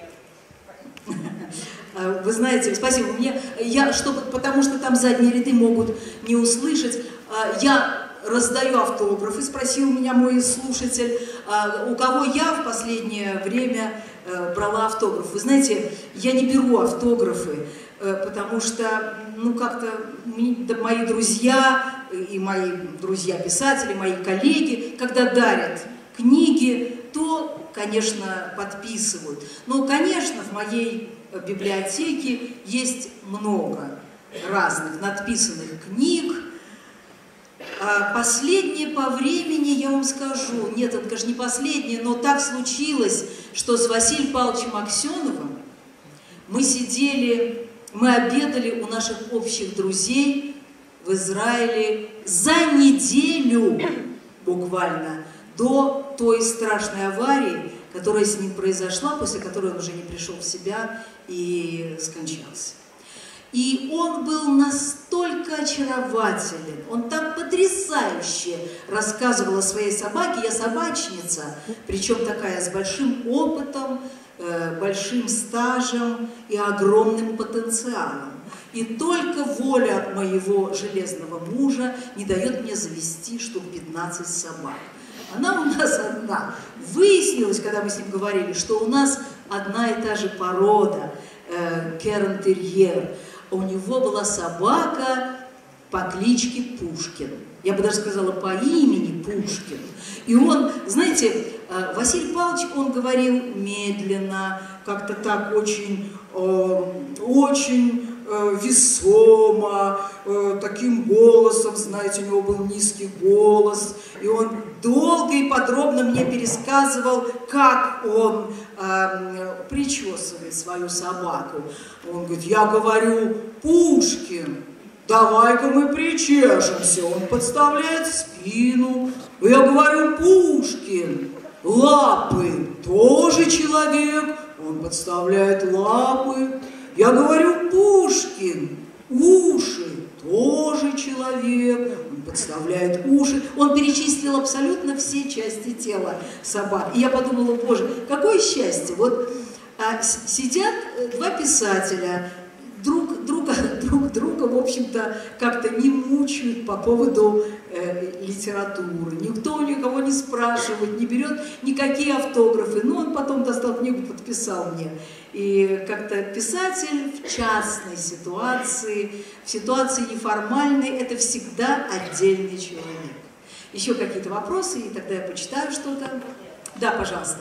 последнее? Вы знаете, спасибо мне, я, чтобы, потому что там задние ряды могут не услышать, я раздаю автографы, спросил меня мой слушатель, у кого я в последнее время брала автограф. Вы знаете, я не беру автографы, потому что, ну, как-то мои друзья и мои друзья-писатели, мои коллеги, когда дарят книги, то, конечно, подписывают. Но, конечно, в моей библиотеке есть много разных надписанных книг. А последнее по времени, я вам скажу, нет, это, конечно, не последнее, но так случилось, что с Василием Павловичем Аксеновым мы сидели, мы обедали у наших общих друзей в Израиле за неделю буквально до той страшной аварии, которая с ним произошла, после которой он уже не пришел в себя и скончался. И он был настолько очарователен, он так потрясающе рассказывал о своей собаке. Я собачница, причем такая с большим опытом, большим стажем и огромным потенциалом. И только воля моего железного мужа не дает мне завести штук пятнадцать собак. Она у нас одна. Выяснилось, когда мы с ним говорили, что у нас одна и та же порода, э, керн-терьер. У него была собака по кличке Пушкин. Я бы даже сказала, по имени Пушкин. И он, знаете, Василий Павлович, он говорил медленно, как-то так очень, очень весомо, таким голосом, знаете, у него был низкий голос, и он долго и подробно мне пересказывал, как он э, причесывает свою собаку. Он говорит, я говорю, Пушкин, давай-ка мы причешемся. Он подставляет спину. Я говорю, Пушкин, лапы тоже человек. Он подставляет лапы. Я говорю, Пушкин, уши тоже человек. Он подставляет уши. Он перечислил абсолютно все части тела собак. И я подумала, боже, какое счастье. Вот а, сидят два писателя, друг друга, друг друга, в общем-то, как-то не мучают по поводу э, литературы. Никто никого не спрашивает, не берет никакие автографы. Но он потом достал книгу, подписал мне. И как-то писатель в частной ситуации, в ситуации неформальной, это всегда отдельный человек. Еще какие-то вопросы, и тогда я почитаю что-то. Да, пожалуйста.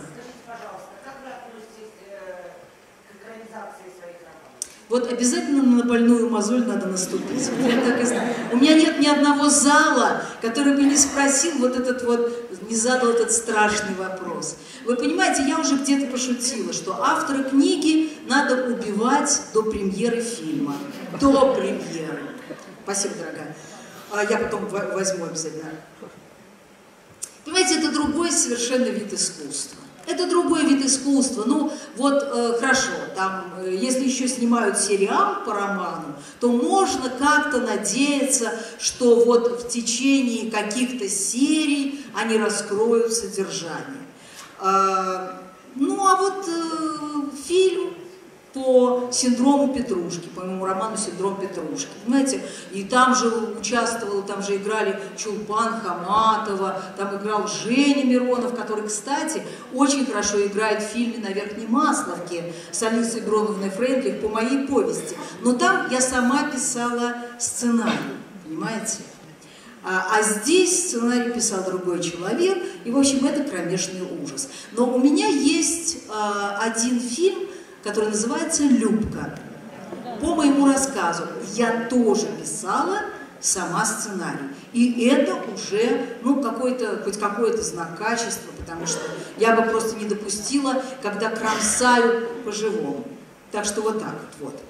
Вот обязательно на больную мозоль надо наступить. Вот я так и знаю. У меня нет ни одного зала, который бы не спросил вот этот вот, не задал этот страшный вопрос. Вы понимаете, я уже где-то пошутила, что автора книги надо убивать до премьеры фильма. До премьеры. Спасибо, дорогая. Я потом возьму обязательно. Понимаете, это другой совершенно вид искусства. Это другой вид искусства. Ну, вот э, хорошо, там, э, если еще снимают сериал по роману, то можно как-то надеяться, что вот в течение каких-то серий они раскроют содержание. Э, ну, а вот э, фильм по синдрому Петрушки, по моему роману «Синдром Петрушки». Понимаете, и там же участвовал, там же играли Чулпан Хаматова, там играл Женя Миронов, который, кстати, очень хорошо играет в фильме «На Верхней Масловке» с Алисой Громовной Фрейндлих по моей повести. Но там я сама писала сценарий, понимаете? А, а здесь сценарий писал другой человек, и, в общем, это кромешный ужас. Но у меня есть а, один фильм, который называется «Любка». По моему рассказу я тоже писала сама сценарий. И это уже, ну, какой-то, хоть какой-то знак качества, потому что я бы просто не допустила, когда кромсают по-живому. Так что вот так вот.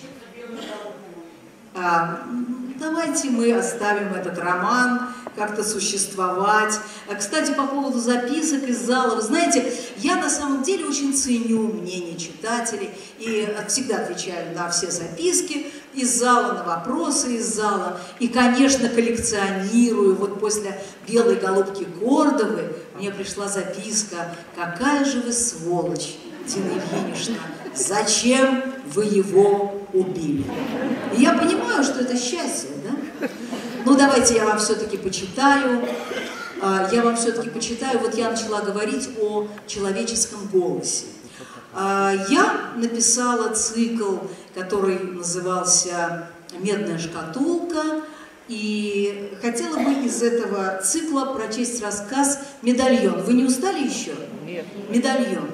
А, давайте мы оставим этот роман как-то существовать. Кстати, по поводу записок из зала, вы знаете, я на самом деле очень ценю мнение читателей и всегда отвечаю на все записки из зала, на вопросы из зала. И, конечно, коллекционирую. Вот после «Белой голубки Кордовы» мне пришла записка: «Какая же вы сволочь, Дина Евгеньевна, зачем вы его убили?» И я понимаю, что это счастье, да? Ну, давайте я вам все-таки почитаю. Я вам все-таки почитаю. Вот я начала говорить о человеческом голосе. Я написала цикл, который назывался «Медная шкатулка». И хотела бы из этого цикла прочесть рассказ «Медальон». Вы не устали еще? Нет. «Медальон».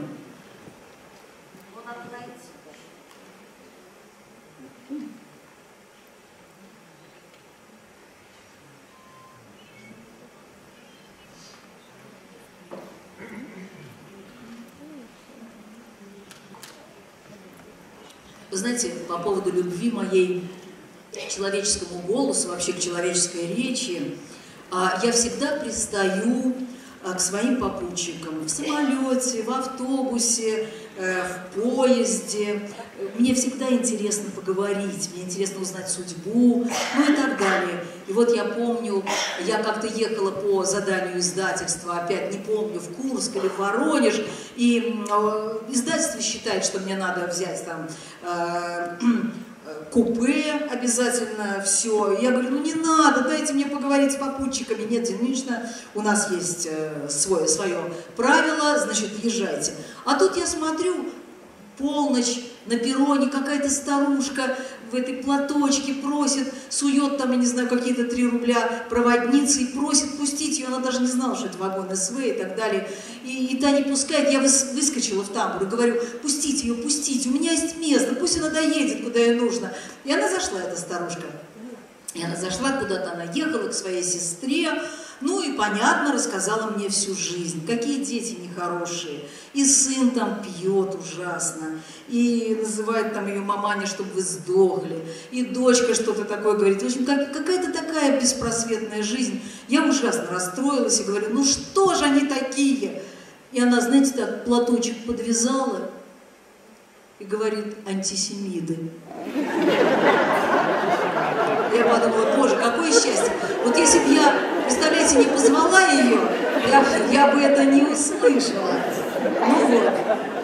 Вы знаете, по поводу любви моей к человеческому голосу, вообще к человеческой речи, я всегда пристаю к своим попутчикам в самолете, в автобусе, в поезде. Мне всегда интересно поговорить, мне интересно узнать судьбу, ну и так далее. И вот я помню, я как-то ехала по заданию издательства, опять не помню, в Курск или в Воронеж, и издательство считает, что мне надо взять там э, купе обязательно, все. Я говорю, ну не надо, дайте мне поговорить с попутчиками. Нет, Диночна, у нас есть свое, свое правило, значит, езжайте. А тут я смотрю, полночь, на перроне какая-то старушка в этой платочке просит, сует там, я не знаю, какие-то три рубля проводницы и просит пустить ее. Она даже не знала, что это вагон СВ и так далее. И, и та не пускает. Я выс, выскочила в тамбур и говорю, пустите ее, пустите, у меня есть место, пусть она доедет, куда ей нужно. И она зашла, эта старушка. И она зашла куда-то, она ехала к своей сестре. Ну и, понятно, рассказала мне всю жизнь, какие дети нехорошие. И сын там пьет ужасно, и называет там ее маманя, чтобы вы сдохли. И дочка что-то такое говорит. В общем, как, какая-то такая беспросветная жизнь. Я ужасно расстроилась и говорю, ну что же они такие? И она, знаете, так платочек подвязала и говорит, антисемиты. Я подумала, боже, какое счастье. Вот если бы я, представляете, не позвала ее, я, я бы это не услышала. Ну вот.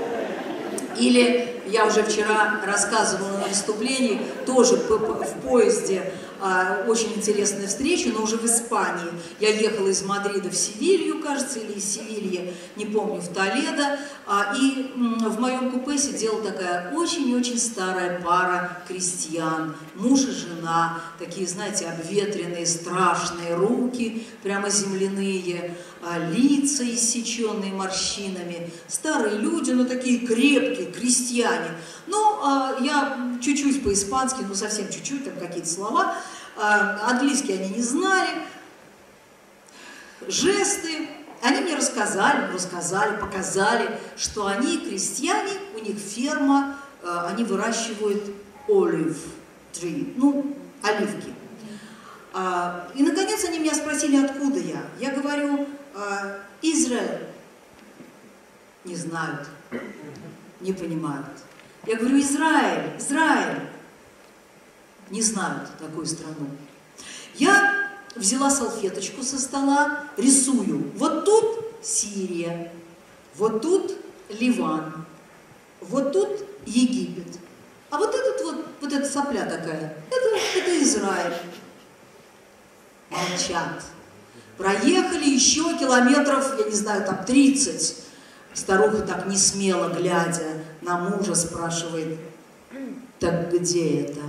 Или я уже вчера рассказывала на выступлении, тоже в поезде, очень интересная встреча, но уже в Испании. Я ехала из Мадрида в Севилью, кажется, или из Севильи, не помню, в Толедо. И в моем купе сидела такая очень-очень старая пара крестьян, муж и жена, такие, знаете, обветренные, страшные руки, прямо земляные, лица иссеченные морщинами. Старые люди, но такие крепкие, крестьяне. Ну, я чуть-чуть по-испански, ну совсем чуть-чуть, там какие-то слова. Английский они не знали. Жесты. Они мне рассказали, рассказали, показали, что они крестьяне, у них ферма, они выращивают olive tree, ну, оливки. И, наконец, они меня спросили, откуда я. Я говорю, Израиль. Не знают, не понимают. Я говорю, Израиль, Израиль. Не знают такую страну. Я взяла салфеточку со стола, рисую. Вот тут Сирия, вот тут Ливан, вот тут Египет. А вот этот вот, вот эта сопля такая, это, это Израиль. Молчат. Проехали еще километров, я не знаю, там тридцать. Старуха так не смело, глядя на мужа, спрашивает, так где это?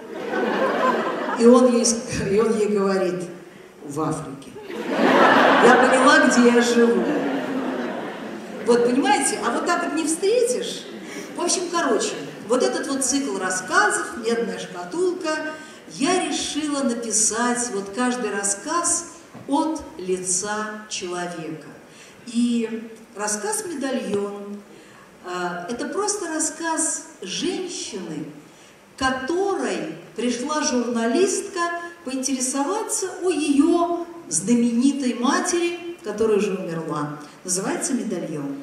И он ей, и он ей говорит, в Африке. Я поняла, где я живу. Вот, понимаете, а вот так вот не встретишь. В общем, короче, вот этот вот цикл рассказов, «Медная шкатулка», я решила написать вот каждый рассказ от лица человека. И рассказ «Медальон» – это просто рассказ женщины, которой пришла журналистка поинтересоваться о ее знаменитой матери, которая уже умерла. Называется «Медальон».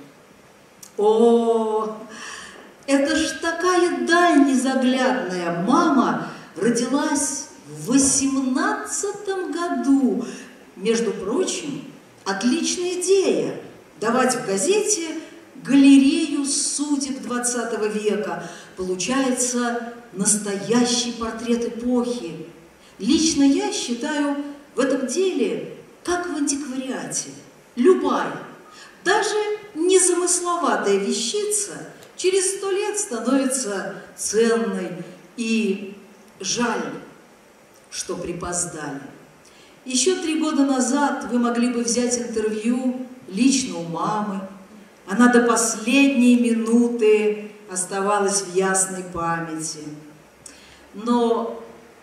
О, это ж такая даль незаглядная. Мама родилась в восемнадцатом году. Между прочим, отличная идея – давать в газете галерею судеб двадцатого века. Получается настоящий портрет эпохи. Лично я считаю в этом деле, как в антиквариате, любая, даже незамысловатая вещица через сто лет становится ценной. И жаль, что припоздали. Еще три года назад вы могли бы взять интервью лично у мамы. Она до последней минуты оставалась в ясной памяти. Но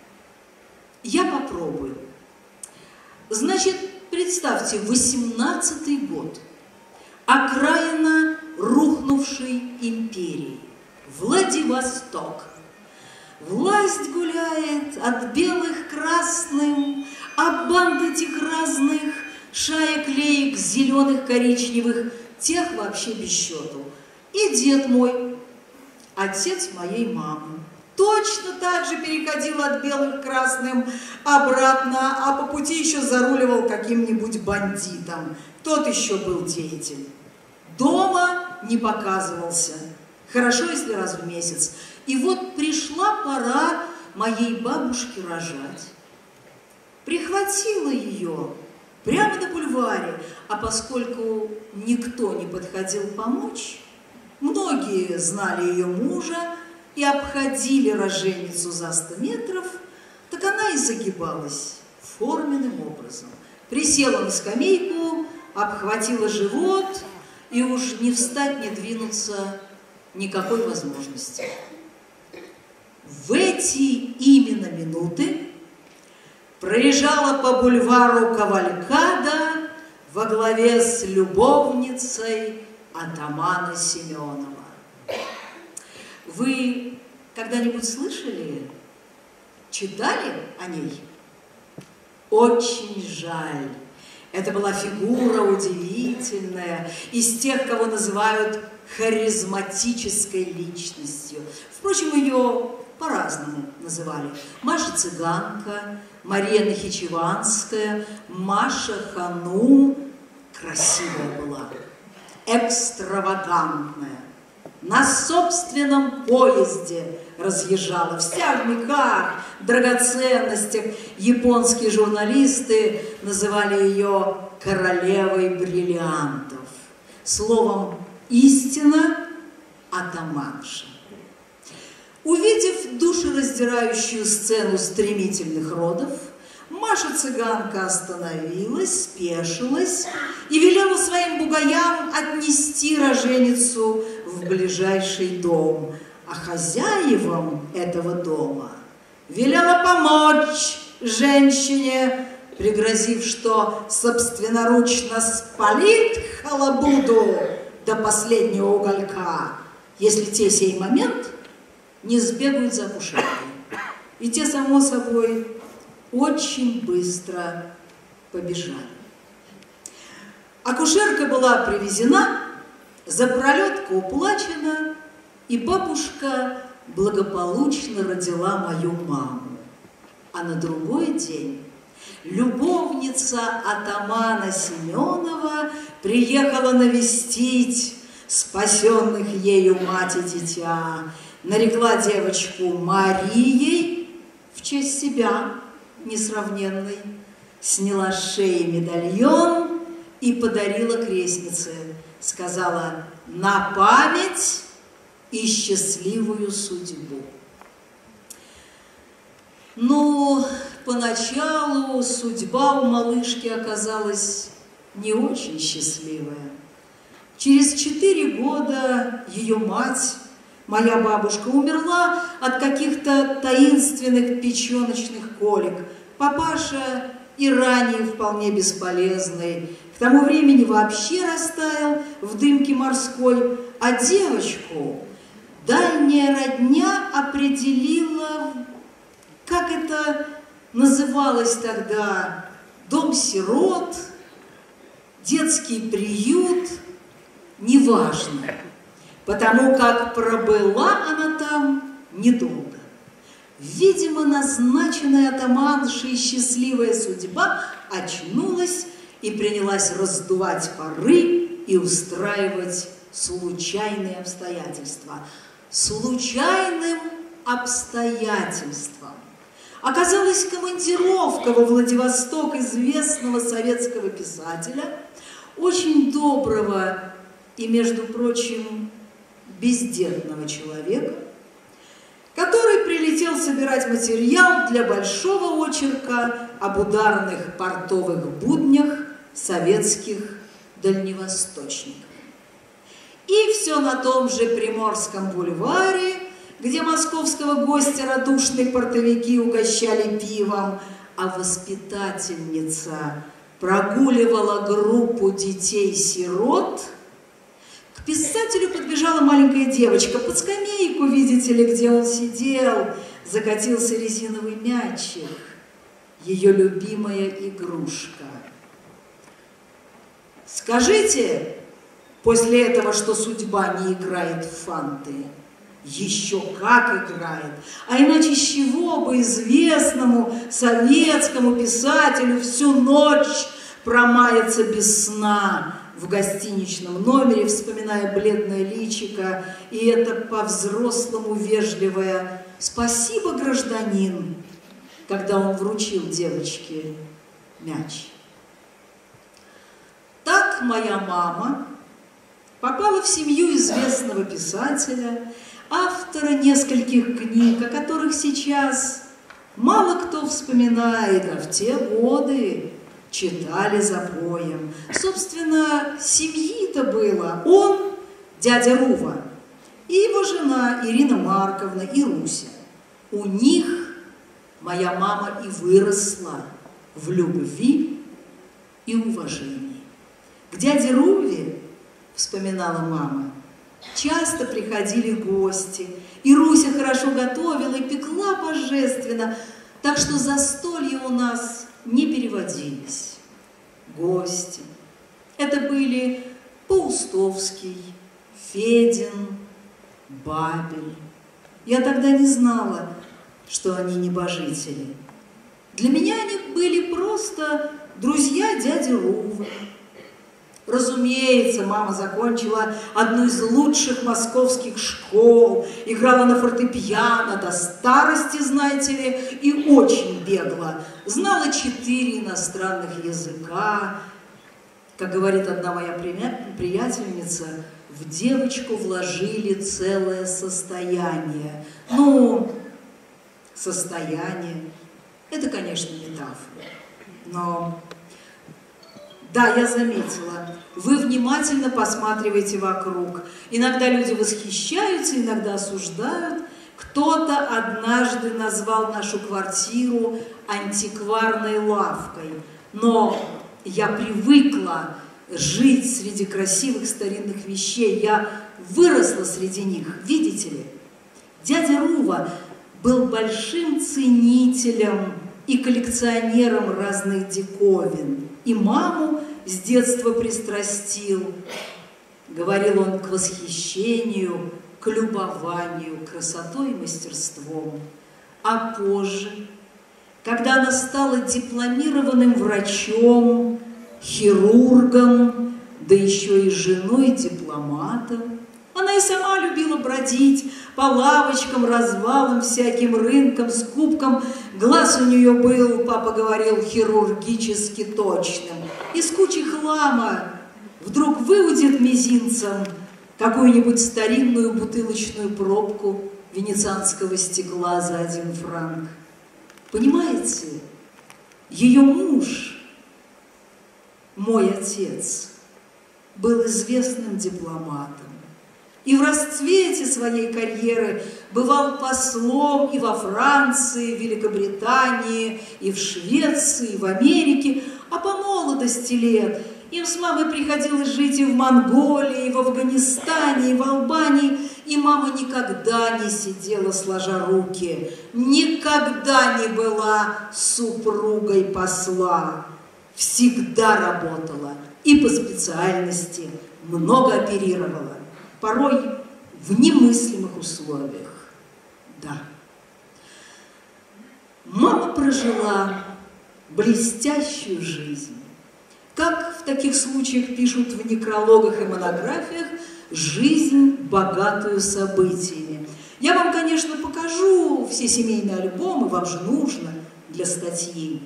я попробую. Значит, представьте, восемнадцатый год. Окраина рухнувшей империи. Владивосток. Власть гуляет от белых к красным, а банд этих разных шаек-леек, зеленых, коричневых, тех вообще без счету. И дед мой, отец моей мамы, точно так же переходил от белых к красным обратно, а по пути еще заруливал каким-нибудь бандитом. Тот еще был деятель. Дома не показывался. Хорошо, если раз в месяц. И вот пришла пора моей бабушке рожать. Прихватила ее прямо на бульваре, а поскольку никто не подходил помочь, многие знали ее мужа и обходили роженицу за сто метров, так она и загибалась форменным образом. Присела на скамейку, обхватила живот, и уж не встать, не двинуться никакой возможности. В эти именно минуты проезжала по бульвару кавалькада во главе с любовницей атамана Семенова. Вы когда-нибудь слышали, читали о ней? Очень жаль. Это была фигура удивительная, из тех, кого называют харизматической личностью. Впрочем, ее по-разному называли. Маша Цыганка, Мария Нахичеванская, Маша Ханум. Красивая была, экстравагантная. На собственном поезде разъезжала, вся в мехах, драгоценностях. Японские журналисты называли ее королевой бриллиантов. Словом, истина атаманша. Увидев душераздирающую сцену стремительных родов, Маша Цыганка остановилась, спешилась и велела своим бугаям отнести роженицу в ближайший дом, а хозяевам этого дома велела помочь женщине, пригрозив, что собственноручно спалит халабуду до последнего уголька, если те сей момент не сбегают за акушеркой. И те, само собой, очень быстро побежали. Акушерка была привезена, За пролетка уплачена, и бабушка благополучно родила мою маму. А на другой день любовница атамана Семенова приехала навестить спасенных ею мать и дитя, нарекла девочку Марией в честь себя несравненной, сняла с шеи медальон и подарила крестнице, сказала: на память и счастливую судьбу. Но поначалу судьба у малышки оказалась не очень счастливая. Через четыре года ее мать, моя бабушка, умерла от каких-то таинственных печеночных колик. Папаша и ранее вполне бесполезный, к тому времени вообще растаял в дымке морской, а девочку дальняя родня определила, как это называлось тогда, дом сирот, детский приют, неважно, потому как пробыла она там недолго. Видимо, назначенная атаманшей счастливая судьба очнулась и принялась раздувать пары и устраивать случайные обстоятельства. Случайным обстоятельством оказалась командировка во Владивосток известного советского писателя, очень доброго и, между прочим, бездетного человека, который прилетел собирать материал для большого очерка об ударных портовых буднях советских дальневосточников. И все на том же Приморском бульваре, где московского гостя радушные портовики угощали пивом, а воспитательница прогуливала группу детей-сирот, к писателю подбежала маленькая девочка. Под скамейку, видите ли, где он сидел, закатился резиновый мячик, ее любимая игрушка. Скажите после этого, что судьба не играет в фанты? Еще как играет! А иначе с чего бы известному советскому писателю всю ночь промаяться без сна в гостиничном номере, вспоминая бледное личико и это по-взрослому вежливое «Спасибо, гражданин», когда он вручил девочке мяч. Так моя мама попала в семью известного писателя, автора нескольких книг, о которых сейчас мало кто вспоминает, а в те годы читали запоем. Собственно, семьи-то было он, дядя Рува, и его жена Ирина Марковна и Руся. У них моя мама и выросла в любви и уважении. К дяде Руве, вспоминала мама, часто приходили гости, и Руся хорошо готовила и пекла божественно, так что застолья у нас не переводились. Гости — это были Паустовский, Федин, Бабель. Я тогда не знала, что они небожители. Для меня они были просто друзья дяди Рувы. Разумеется, мама закончила одну из лучших московских школ, играла на фортепиано до старости, знаете ли, и очень бегла. Знала четыре иностранных языка. Как говорит одна моя приятельница, в девочку вложили целое состояние. Ну, состояние – это, конечно, метафора, но… Да, я заметила, вы внимательно посматриваете вокруг. Иногда люди восхищаются, иногда осуждают. Кто-то однажды назвал нашу квартиру антикварной лавкой. Но я привыкла жить среди красивых старинных вещей. Я выросла среди них, видите ли. Дядя Рува был большим ценителем и коллекционером разных диковин. И маму с детства пристрастил. говорил он к восхищению, к любованию красотой и мастерством. А позже, когда она стала дипломированным врачом, хирургом, да еще и женой дипломата, она и сама любила бродить по лавочкам, развалам, всяким рынкам, скупкам. Глаз у нее был, папа говорил, хирургически точным. Из кучи хлама вдруг выудит мизинцем какую-нибудь старинную бутылочную пробку венецианского стекла за один франк. Понимаете, ее муж, мой отец, был известным дипломатом. И в расцвете своей карьеры бывал послом и во Франции, в Великобритании, и в Швеции, и в Америке, а по молодости лет им с мамой приходилось жить и в Монголии, и в Афганистане, и в Албании, и мама никогда не сидела сложа руки, никогда не была супругой посла, всегда работала и по специальности, много оперировала. Порой в немыслимых условиях. Да. Мама прожила блестящую жизнь. Как в таких случаях пишут в некрологах и монографиях, жизнь, богатую событиями. Я вам, конечно, покажу все семейные альбомы, вам же нужно для статьи.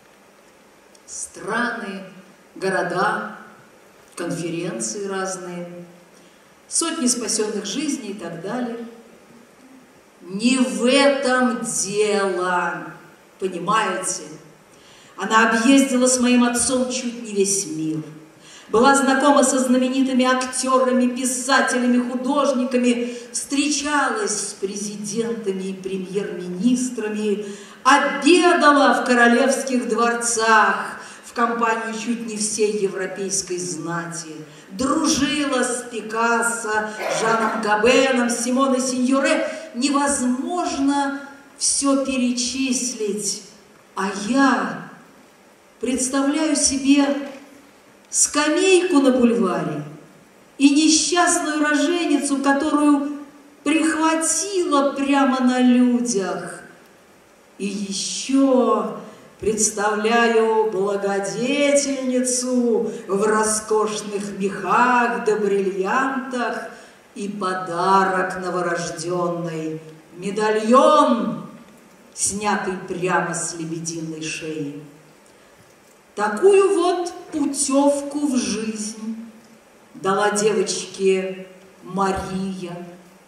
Страны, города, конференции разные, сотни спасенных жизней и так далее. Не в этом дело, понимаете? Она объездила с моим отцом чуть не весь мир. Была знакома со знаменитыми актерами, писателями, художниками, встречалась с президентами и премьер-министрами, обедала в королевских дворцах, в компании чуть не всей европейской знати, дружила с Пикассо, Жаном Габеном, Симоной Синьоре. Невозможно все перечислить, а я представляю себе скамейку на бульваре и несчастную роженицу, которую прихватила прямо на людях. И еще представляю благодетельницу в роскошных мехах да бриллиантах и подарок новорожденной – медальон, снятый прямо с лебединой шеи. Такую вот путевку в жизнь дала девочке Мария,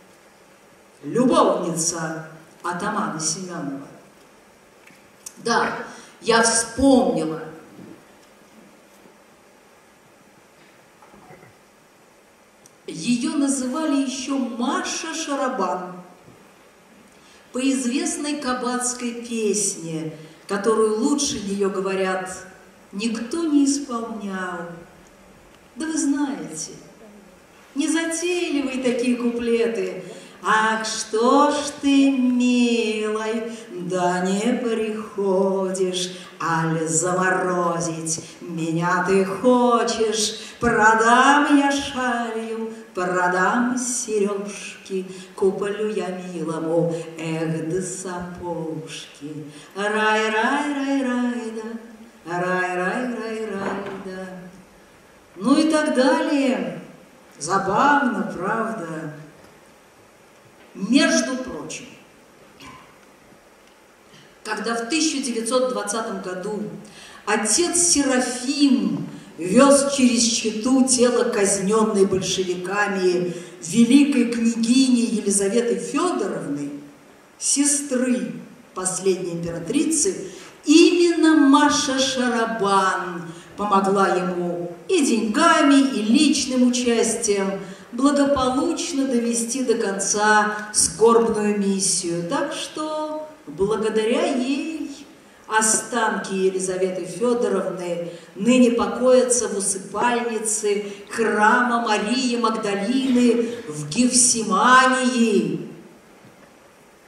любовница атамана Семенова. Да, я вспомнила. Ее называли еще Маша Шарабан по известной кабацкой песне, которую лучше нее, говорят, никто не исполнял. Да вы знаете, незатейливые такие куплеты. Ах, что ж ты, милой, да не приходишь, аль заморозить меня ты хочешь, продам я шалью, продам сережки, куплю я милому, эх, да сапожки. Рай-рай-рай-рай-да, рай-рай-рай-рай-да. Ну и так далее. Забавно, правда? Между прочим, когда в тысяча девятьсот двадцатом году отец Серафим вез через Читу тело казненной большевиками великой княгини Елизаветы Федоровны, сестры последней императрицы, именно Маша Шарабан помогла ему и деньгами, и личным участием благополучно довести до конца скорбную миссию. Так что благодаря ей останки Елизаветы Федоровны ныне покоятся в усыпальнице храма Марии Магдалины в Гефсимании,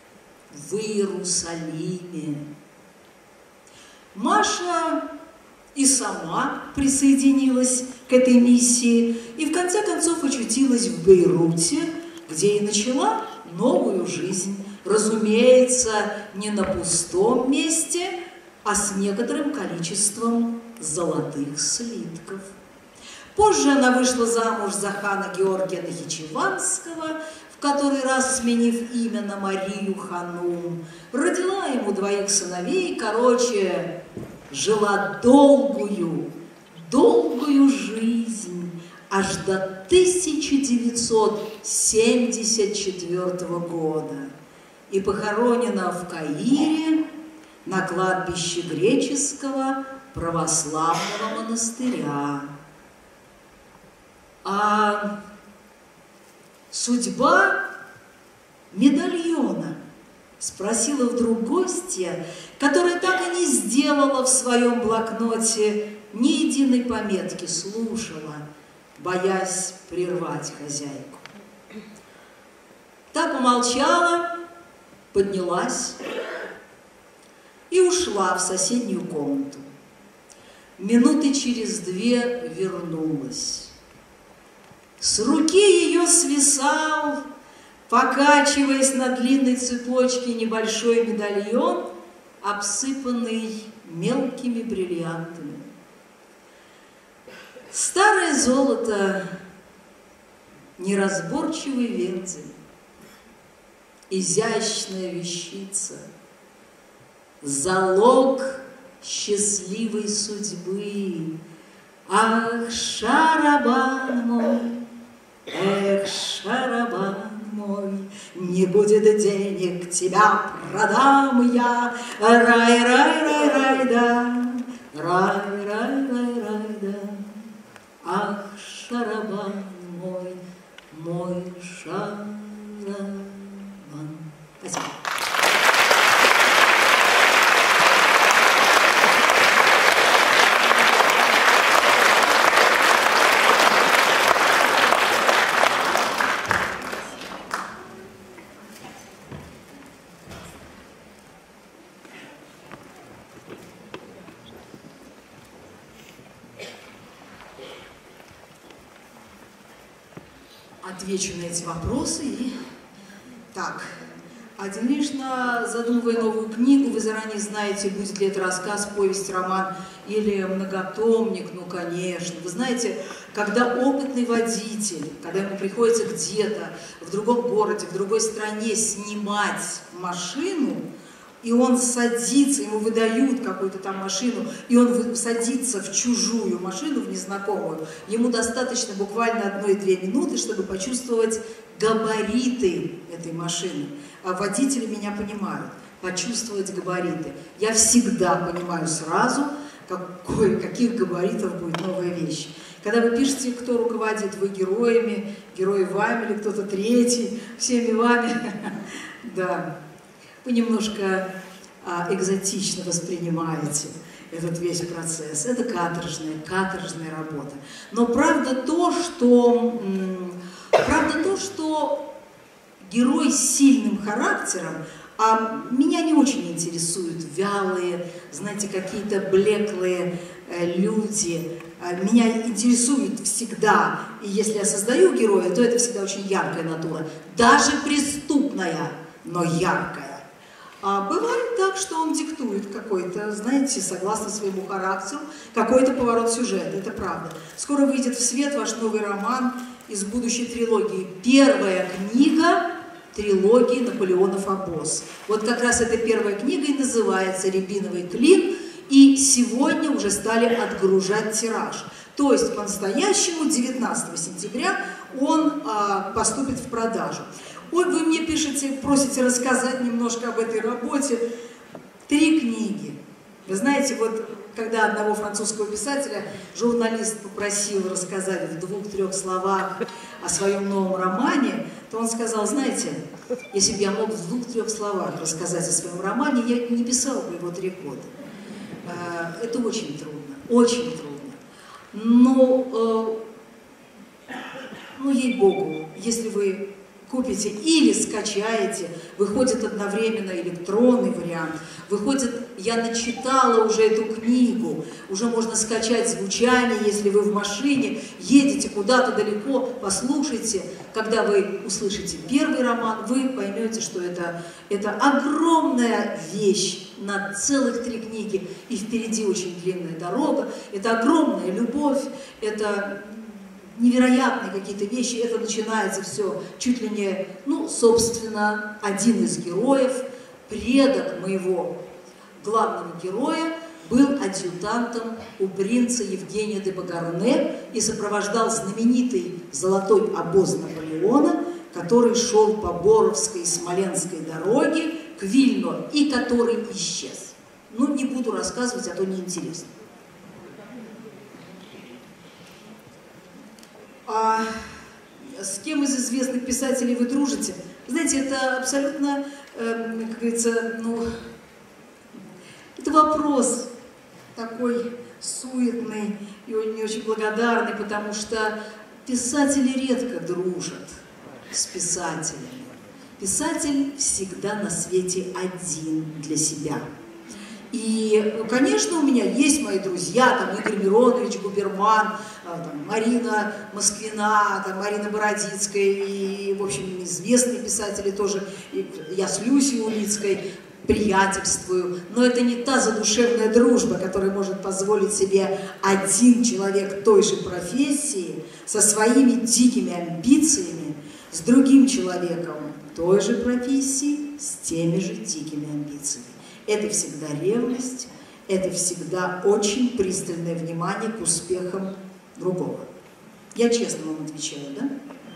в Иерусалиме. Маша и сама присоединилась к этой миссии, и в конце концов очутилась в Бейруте, где и начала новую жизнь. Разумеется, не на пустом месте, а с некоторым количеством золотых слитков. Позже она вышла замуж за хана Георгия Нахичеванского, в который раз сменив имя на Марию Ханум, родила ему двоих сыновей, короче, жила долгую, долгую жизнь, аж до тысяча девятьсот семьдесят четвёртого года, и похоронена в Каире на кладбище греческого православного монастыря. А судьба медальона, спросила вдруг гостья, которая так и не сделала в своем блокноте ни единой пометки, слушала, боясь прервать хозяйку. Та помолчала, поднялась и ушла в соседнюю комнату. Минуты через две вернулась. С руки ее свисал, покачиваясь на длинной цепочке, небольшой медальон, обсыпанный мелкими бриллиантами. Старое золото, неразборчивый вензель, изящная вещица, залог счастливой судьбы. Ах, шарабан мой, эх, шарабан мой, не будет денег, тебя продам я. Рай, рай, рай, рай, да, рай, рай, рай, рай, да. Ах, шарабан мой, мой шарабан. Спасибо. Отвечу на эти вопросы и... Так, одиночно задумывая новую книгу, вы заранее знаете, будет ли это рассказ, повесть, роман или многотомник, ну, конечно. Вы знаете, когда опытный водитель, когда ему приходится где-то в другом городе, в другой стране снимать машину, и он садится, ему выдают какую-то там машину, и он садится в чужую машину, в незнакомую, ему достаточно буквально одной-две минуты, чтобы почувствовать габариты этой машины. А водители меня понимают, почувствовать габариты. Я всегда понимаю сразу, какой, каких габаритов будет новая вещь. Когда вы пишете, кто руководит, вы героями, герои вами или кто-то третий, всеми вами, да. Вы немножко а, экзотично воспринимаете этот весь процесс. Это каторжная, каторжная работа. Но правда то, что, правда то, что герой с сильным характером, а меня не очень интересуют вялые, знаете, какие-то блеклые э, люди. Меня интересует всегда, и если я создаю героя, то это всегда очень яркая натура, даже преступная, но яркая. А бывает так, что он диктует какой-то, знаете, согласно своему характеру, какой-то поворот сюжета, это правда. Скоро выйдет в свет ваш новый роман из будущей трилогии. Первая книга трилогии Наполеонов обоз. Вот как раз эта первая книга и называется «Рябиновый клин», и сегодня уже стали отгружать тираж. То есть по-настоящему девятнадцатого сентября он а, поступит в продажу. Ой, вы мне пишете, просите рассказать немножко об этой работе. Три книги. Вы знаете, вот когда одного французского писателя журналист попросил рассказать в двух-трех словах о своем новом романе, то он сказал, знаете, если бы я мог в двух-трех словах рассказать о своем романе, я не писал бы его три года. Это очень трудно, очень трудно. Но, ну, ей-богу, если вы купите или скачаете. Выходит одновременно электронный вариант. Выходит, я начитала уже эту книгу, уже можно скачать звучание, если вы в машине, едете куда-то далеко, послушайте. Когда вы услышите первый роман, вы поймете, что это, это огромная вещь на целых три книги, и впереди очень длинная дорога, это огромная любовь, это невероятные какие-то вещи, это начинается все чуть ли не, ну, собственно, один из героев, предок моего главного героя, был адъютантом у принца Евгения де Багарне и сопровождал знаменитый золотой обоз Наполеона, который шел по Боровской и Смоленской дороге к Вильно и который исчез. Ну, не буду рассказывать, а то неинтересно. А с кем из известных писателей вы дружите? Знаете, это абсолютно, э, как говорится, ну, это вопрос такой суетный и не очень благодарный, потому что писатели редко дружат с писателями. Писатель всегда на свете один для себя. И, конечно, у меня есть мои друзья, там Игорь Миронович Губерман, там, Марина Москвина, там, Марина Бородицкая, и, в общем, известные писатели тоже, и я с Люсей Улицкой приятельствую, но это не та задушевная дружба, которая может позволить себе один человек той же профессии со своими дикими амбициями с другим человеком той же профессии с теми же дикими амбициями. Это всегда ревность, это всегда очень пристальное внимание к успехам другого. Я честно вам отвечаю, да?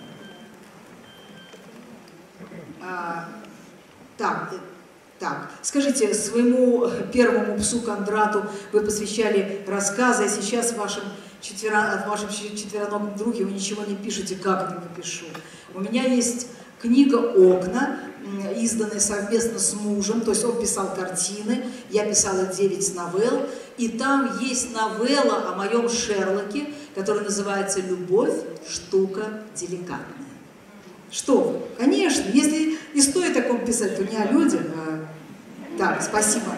А, так, так, скажите, своему первому псу Кондрату вы посвящали рассказы, а сейчас в вашем, четверо, в вашем четвероногом друге вы ничего не пишете, как это напишу. У меня есть книга «Окна», изданная совместно с мужем, то есть он писал картины, я писала девять новелл, и там есть новелла о моем Шерлоке, которая называется «Любовь – штука деликатная». Что вы? Конечно, если и стоит о ком писать, то не о людях, а... Так, спасибо.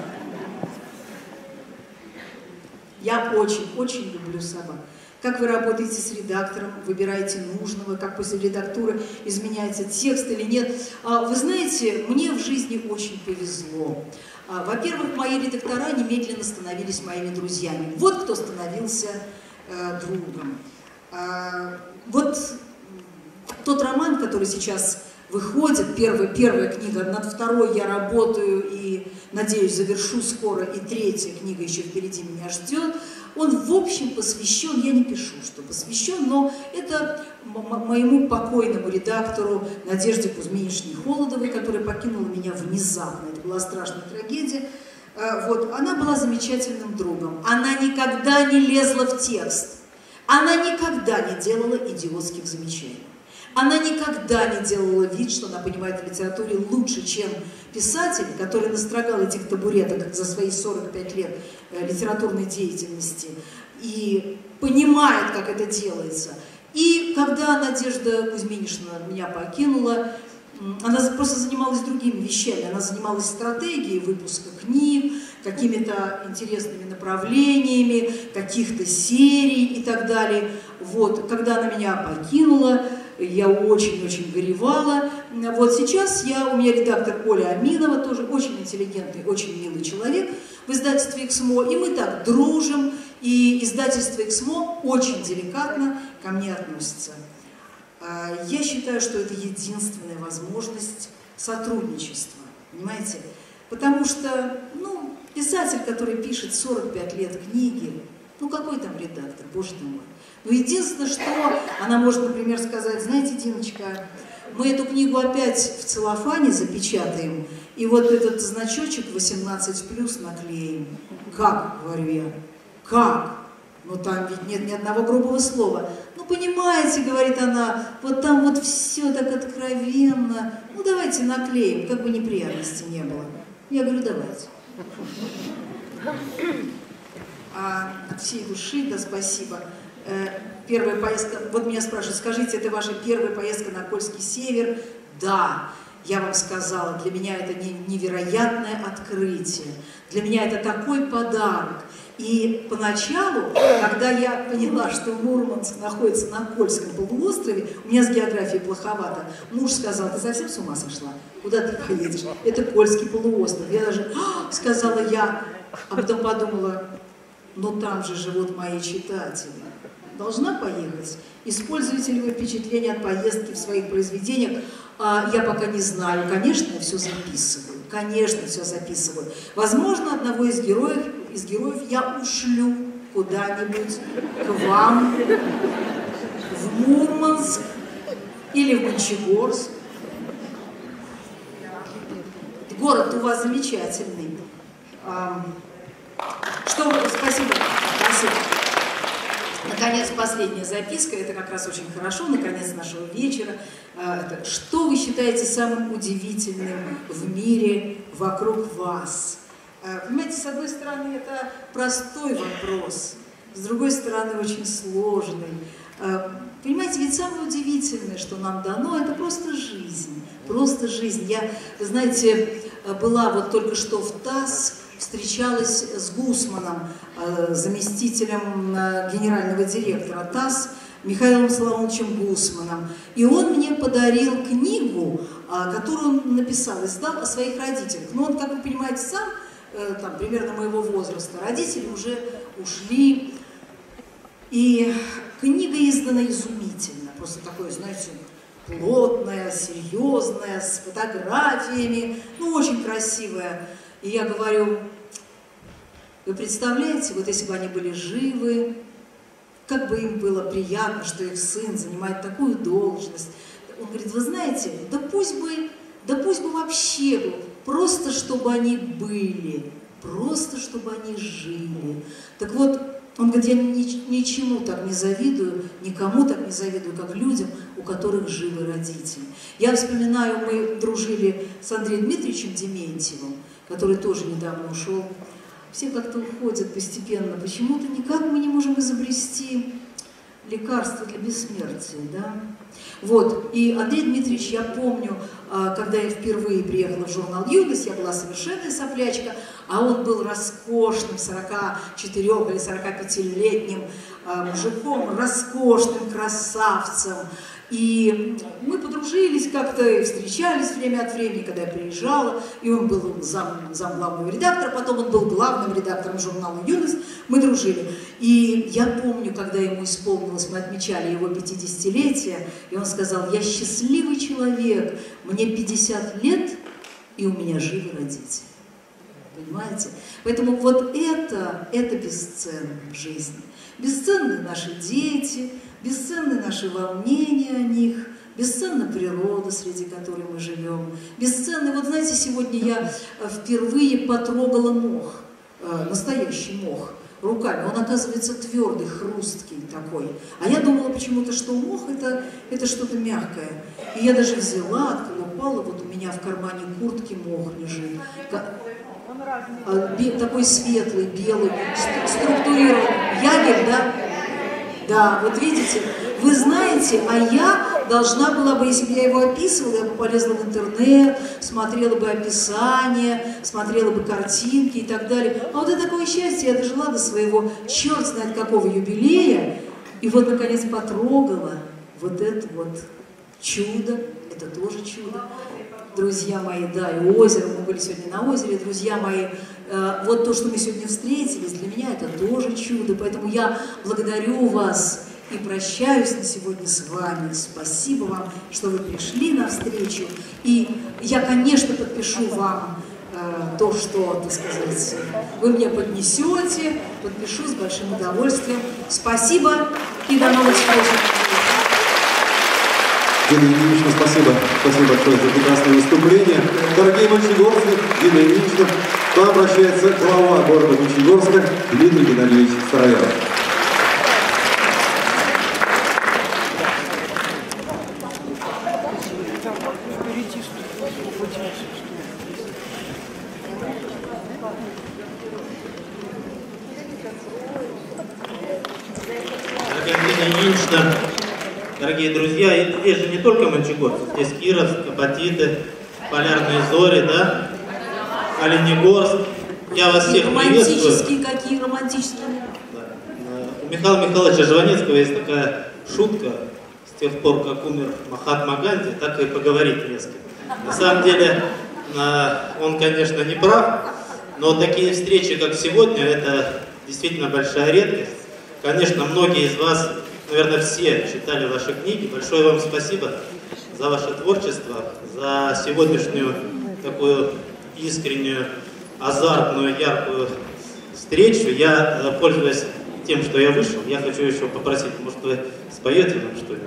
Я очень-очень люблю собак. Как вы работаете с редактором, выбираете нужного, как после редактуры изменяется текст или нет. Вы знаете, мне в жизни очень повезло. Во-первых, мои редактора немедленно становились моими друзьями. Вот кто становился э, другом. Вот тот роман, который сейчас выходит, первая, первая книга, над второй я работаю и, надеюсь, завершу скоро, и третья книга еще впереди меня ждет. Он, в общем, посвящен, я не пишу, что посвящен, но это моему покойному редактору Надежде Кузьминишне Холодовой, которая покинула меня внезапно. Это была страшная трагедия. Вот. Она была замечательным другом. Она никогда не лезла в текст. Она никогда не делала идиотских замечаний. Она никогда не делала вид, что она понимает в литературе лучше, чем писатель, который настрогал этих табуреток за свои сорок пять лет литературной деятельности и понимает, как это делается. И когда Надежда Кузьминишна меня покинула, она просто занималась другими вещами. Она занималась стратегией выпуска книг, какими-то интересными направлениями, каких-то серий и так далее. Вот. Когда она меня покинула, я очень-очень горевала. Вот сейчас я, у меня редактор Оля Аминова, тоже очень интеллигентный, очень милый человек в издательстве «Эксмо», и мы так дружим, и издательство «Эксмо» очень деликатно ко мне относится. Я считаю, что это единственная возможность сотрудничества, понимаете? Потому что, ну, писатель, который пишет сорок пять лет книги, ну какой там редактор, боже ты мой. Но единственное, что она может, например, сказать: знаете, Диночка, мы эту книгу опять в целлофане запечатаем, и вот этот значочек восемнадцать плюс наклеим. Как, говорю я, как? Ну там ведь нет ни одного грубого слова. Ну понимаете, говорит она, вот там вот все так откровенно. Ну давайте наклеим, как бы неприятностей не было. Я говорю, давайте. А, от всей души, да, спасибо. Первая поездка, вот меня спрашивают, скажите, это ваша первая поездка на Кольский север? Да, я вам сказала, для меня это невероятное открытие. Для меня это такой подарок. И поначалу, когда я поняла, что Мурманск находится на Кольском полуострове, у меня с географией плоховато, муж сказал: ты совсем с ума сошла? Куда ты поедешь? Это Кольский полуостров. Я даже «А!» сказала я, а потом подумала, ну там же живут мои читатели. Должна поехать? Используете ли вы впечатления от поездки в своих произведениях? А, я пока не знаю. Конечно, я все записываю. Конечно, все записываю. Возможно, одного из героев, из героев я ушлю куда-нибудь к вам, в Мурманск или в Мончегорск. Город у вас замечательный. А, что, спасибо. Спасибо. Наконец, последняя записка, это как раз очень хорошо, наконец нашего вечера. Это, что вы считаете самым удивительным в мире вокруг вас? Понимаете, с одной стороны, это простой вопрос, с другой стороны, очень сложный. Понимаете, ведь самое удивительное, что нам дано, это просто жизнь. Просто жизнь. Я, знаете, была вот только что в ТАСС, встречалась с Гусманом, заместителем генерального директора ТАСС, Михаилом Соломоновичем Гусманом. И он мне подарил книгу, которую он написал, издал о своих родителях. Но он, как вы понимаете, сам, там, примерно моего возраста, родители уже ушли. И книга издана изумительно, просто такое, знаете, плотная, серьезная, с фотографиями, ну, очень красивая. И я говорю, вы представляете, вот если бы они были живы, как бы им было приятно, что их сын занимает такую должность. Он говорит, вы знаете, да пусть бы, да пусть бы вообще был, просто чтобы они были, просто чтобы они жили. Так вот, он говорит, я ни, ничему так не завидую, никому так не завидую, как людям, у которых живы родители. Я вспоминаю, мы дружили с Андреем Дмитриевичем Дементьевым, который тоже недавно ушел. Все как-то уходят постепенно. Почему-то никак мы не можем изобрести лекарство для бессмертия, да? Вот, и Андрей Дмитриевич, я помню, когда я впервые приехала в журнал «Юность», я была совершенная соплячка, а он был роскошным сорока четырёх или сорока пятилетним мужиком, роскошным красавцем. И мы подружились как-то, встречались время от времени, когда я приезжала, и он был зам, зам главного редактора, потом он был главным редактором журнала «Юность», мы дружили. И я помню, когда ему исполнилось, мы отмечали его пятидесятилетие, и он сказал, я счастливый человек, мне пятьдесят лет, и у меня живы родители. Понимаете? Поэтому вот это, это бесценно в жизни. Бесценны наши дети, бесценны наши волнения о них, бесценна природа, среди которой мы живем. Бесценны, вот знаете, сегодня я впервые потрогала мох, настоящий мох, руками. Он, оказывается, твердый, хрусткий такой. А я думала почему-то, что мох это, это что-то мягкое. И я даже взяла, отколупала, вот у меня в кармане куртки мох лежит. Такой светлый, белый, структурированный. Ягель, да? Да, вот видите, вы знаете, а я должна была бы, если бы я его описывала, я бы полезла в интернет, смотрела бы описание, смотрела бы картинки и так далее. А вот это такое счастье, я дожила до своего черт знает какого юбилея, и вот, наконец, потрогала вот это вот чудо, это тоже чудо. Друзья мои, да, и озеро, мы были сегодня на озере, друзья мои, э, вот то, что мы сегодня встретились, для меня это тоже чудо, поэтому я благодарю вас и прощаюсь на сегодня с вами. Спасибо вам, что вы пришли навстречу, и я, конечно, подпишу вам э, то, что, так сказать, вы мне поднесете, подпишу с большим удовольствием. Спасибо и до новых встреч. Дина Ильинична, спасибо. Спасибо большое за прекрасное выступление. Дорогие мончегорцы, Дина Ильинична, к вам обращается глава города Мончегорска Дмитрий Геннадьевич Старояров. Дорогая Дина Ильинична, дорогие друзья, и здесь же не только Мончегорск, здесь Кировск, Апатиты, Полярные Зори, да, Оленегорск. Я вас всех приветствую. Романтические, какие романтические. Да. У Михаила Михайловича Жванецкого есть такая шутка: с тех пор, как умер Махатма Ганди, так и поговорить резко. На самом деле, он, конечно, не прав, но такие встречи, как сегодня, это действительно большая редкость. Конечно, многие из вас, наверное, все читали ваши книги. Большое вам спасибо за ваше творчество, за сегодняшнюю такую искреннюю, азартную, яркую встречу. Я, пользуясь тем, что я вышел, я хочу еще попросить, может, вы споете нам что-нибудь?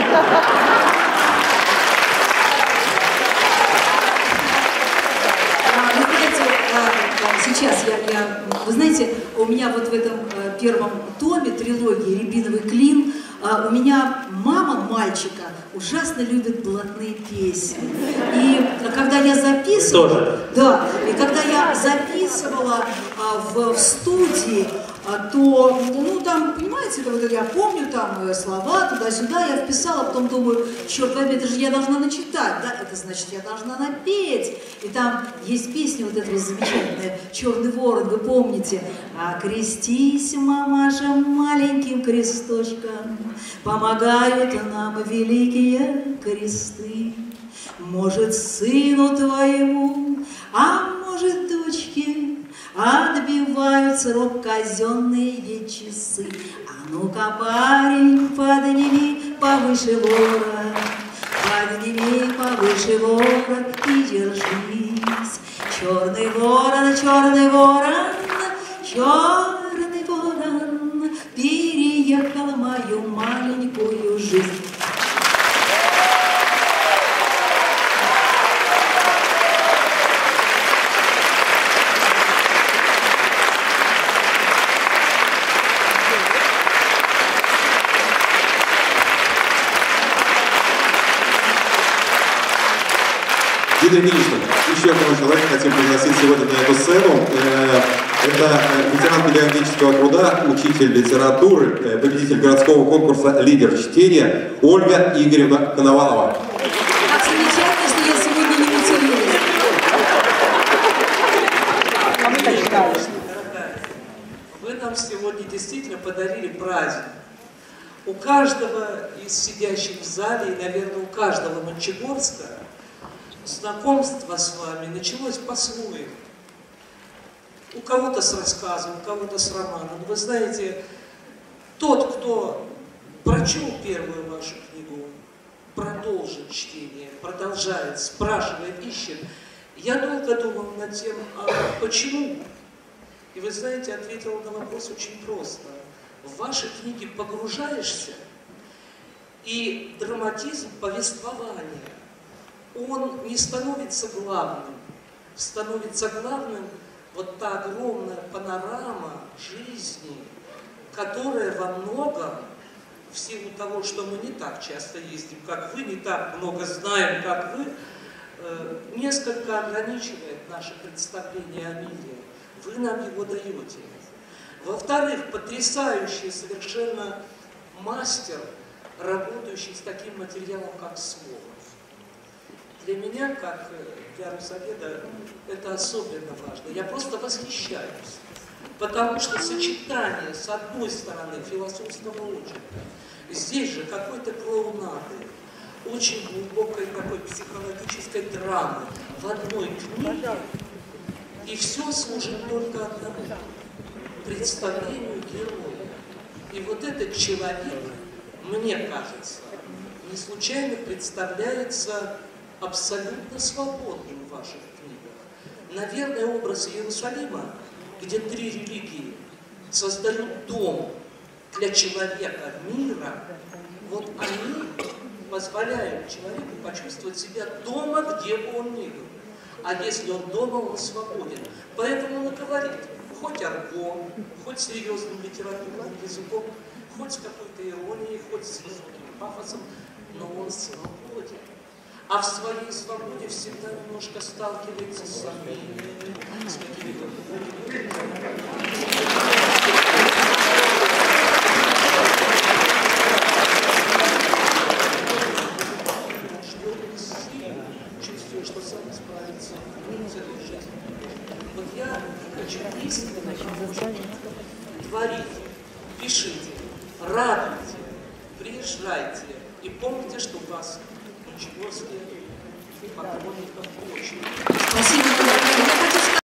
Сейчас я, я, вы знаете, у меня вот в этом э, первом томе трилогии «Рябиновый клин» э, у меня мама мальчика ужасно любит блатные песни. И когда я записывала, Тоже. да, и когда я записывала э, в, в студии, э, то, ну там, понимаете, вот я помню там э, слова туда-сюда, я вписала, потом думаю, черт возьми, это же я должна начитать, да, это значит, я должна напеть. И там есть песня вот этого замечательная «Черный ворон», вы помните? «Окрестись, мамаша, маленьким кресточком, помогают нам великие кресты. Может, сыну твоему, а может, дочке, отбивают срок казенные часы. А ну-ка, парень, подними повыше ворот, подними повыше ворот и держись. Черный ворон, черный ворон, черный ворон переехал мою маленькую жизнь». Дмитрий Ильич, еще одного человека хотим пригласить сегодня на эту сцену. Это ветеран педагогического труда, учитель литературы, победитель городского конкурса «Лидер чтения» Ольга Игоревна Коновалова. Как замечательно, что я сегодня не материлась. Дорогая, вы нам сегодня действительно подарили праздник. У каждого из сидящих в зале, и, наверное, у каждого мончегорска, знакомство с вами началось по-своему. У кого-то с рассказом, у кого-то с романом. Вы знаете, тот, кто прочел первую вашу книгу, продолжит чтение, продолжает, спрашивает, ищет. Я долго думал над тем, а почему? И вы знаете, ответил на вопрос очень просто. В ваши книги погружаешься, и драматизм повествования, он не становится главным. Становится главным вот та огромная панорама жизни, которая во многом, в силу того, что мы не так часто ездим, как вы, не так много знаем, как вы, э, несколько ограничивает наше представление о мире. Вы нам его даете. Во-вторых, потрясающий совершенно мастер, работающий с таким материалом, как слово. Для меня, как для Русоведа, это особенно важно. Я просто восхищаюсь, потому что сочетание, с одной стороны, философского очерка, здесь же какой-то клоунады, очень глубокой такой психологической драмы в одной книге, и все служит только одному – представлению героя. И вот этот человек, мне кажется, не случайно представляется абсолютно свободным в ваших книгах. Наверное, образ Иерусалима, где три религии создают дом для человека мира, вот они позволяют человеку почувствовать себя дома, где бы он ни был. А если он дома, он свободен. Поэтому он говорит, хоть арго, хоть серьезным литературным языком, хоть с какой-то иронией, хоть с высоким пафосом, но он свободен. А в своей свободе всегда немножко сталкивается с сомнениями, с какими-то... сами справиться с этой жизнью. Вот я хочу искренне творить, пишите, радуйте, приезжайте и помните, что у вас в Мончегорске поклонников очень.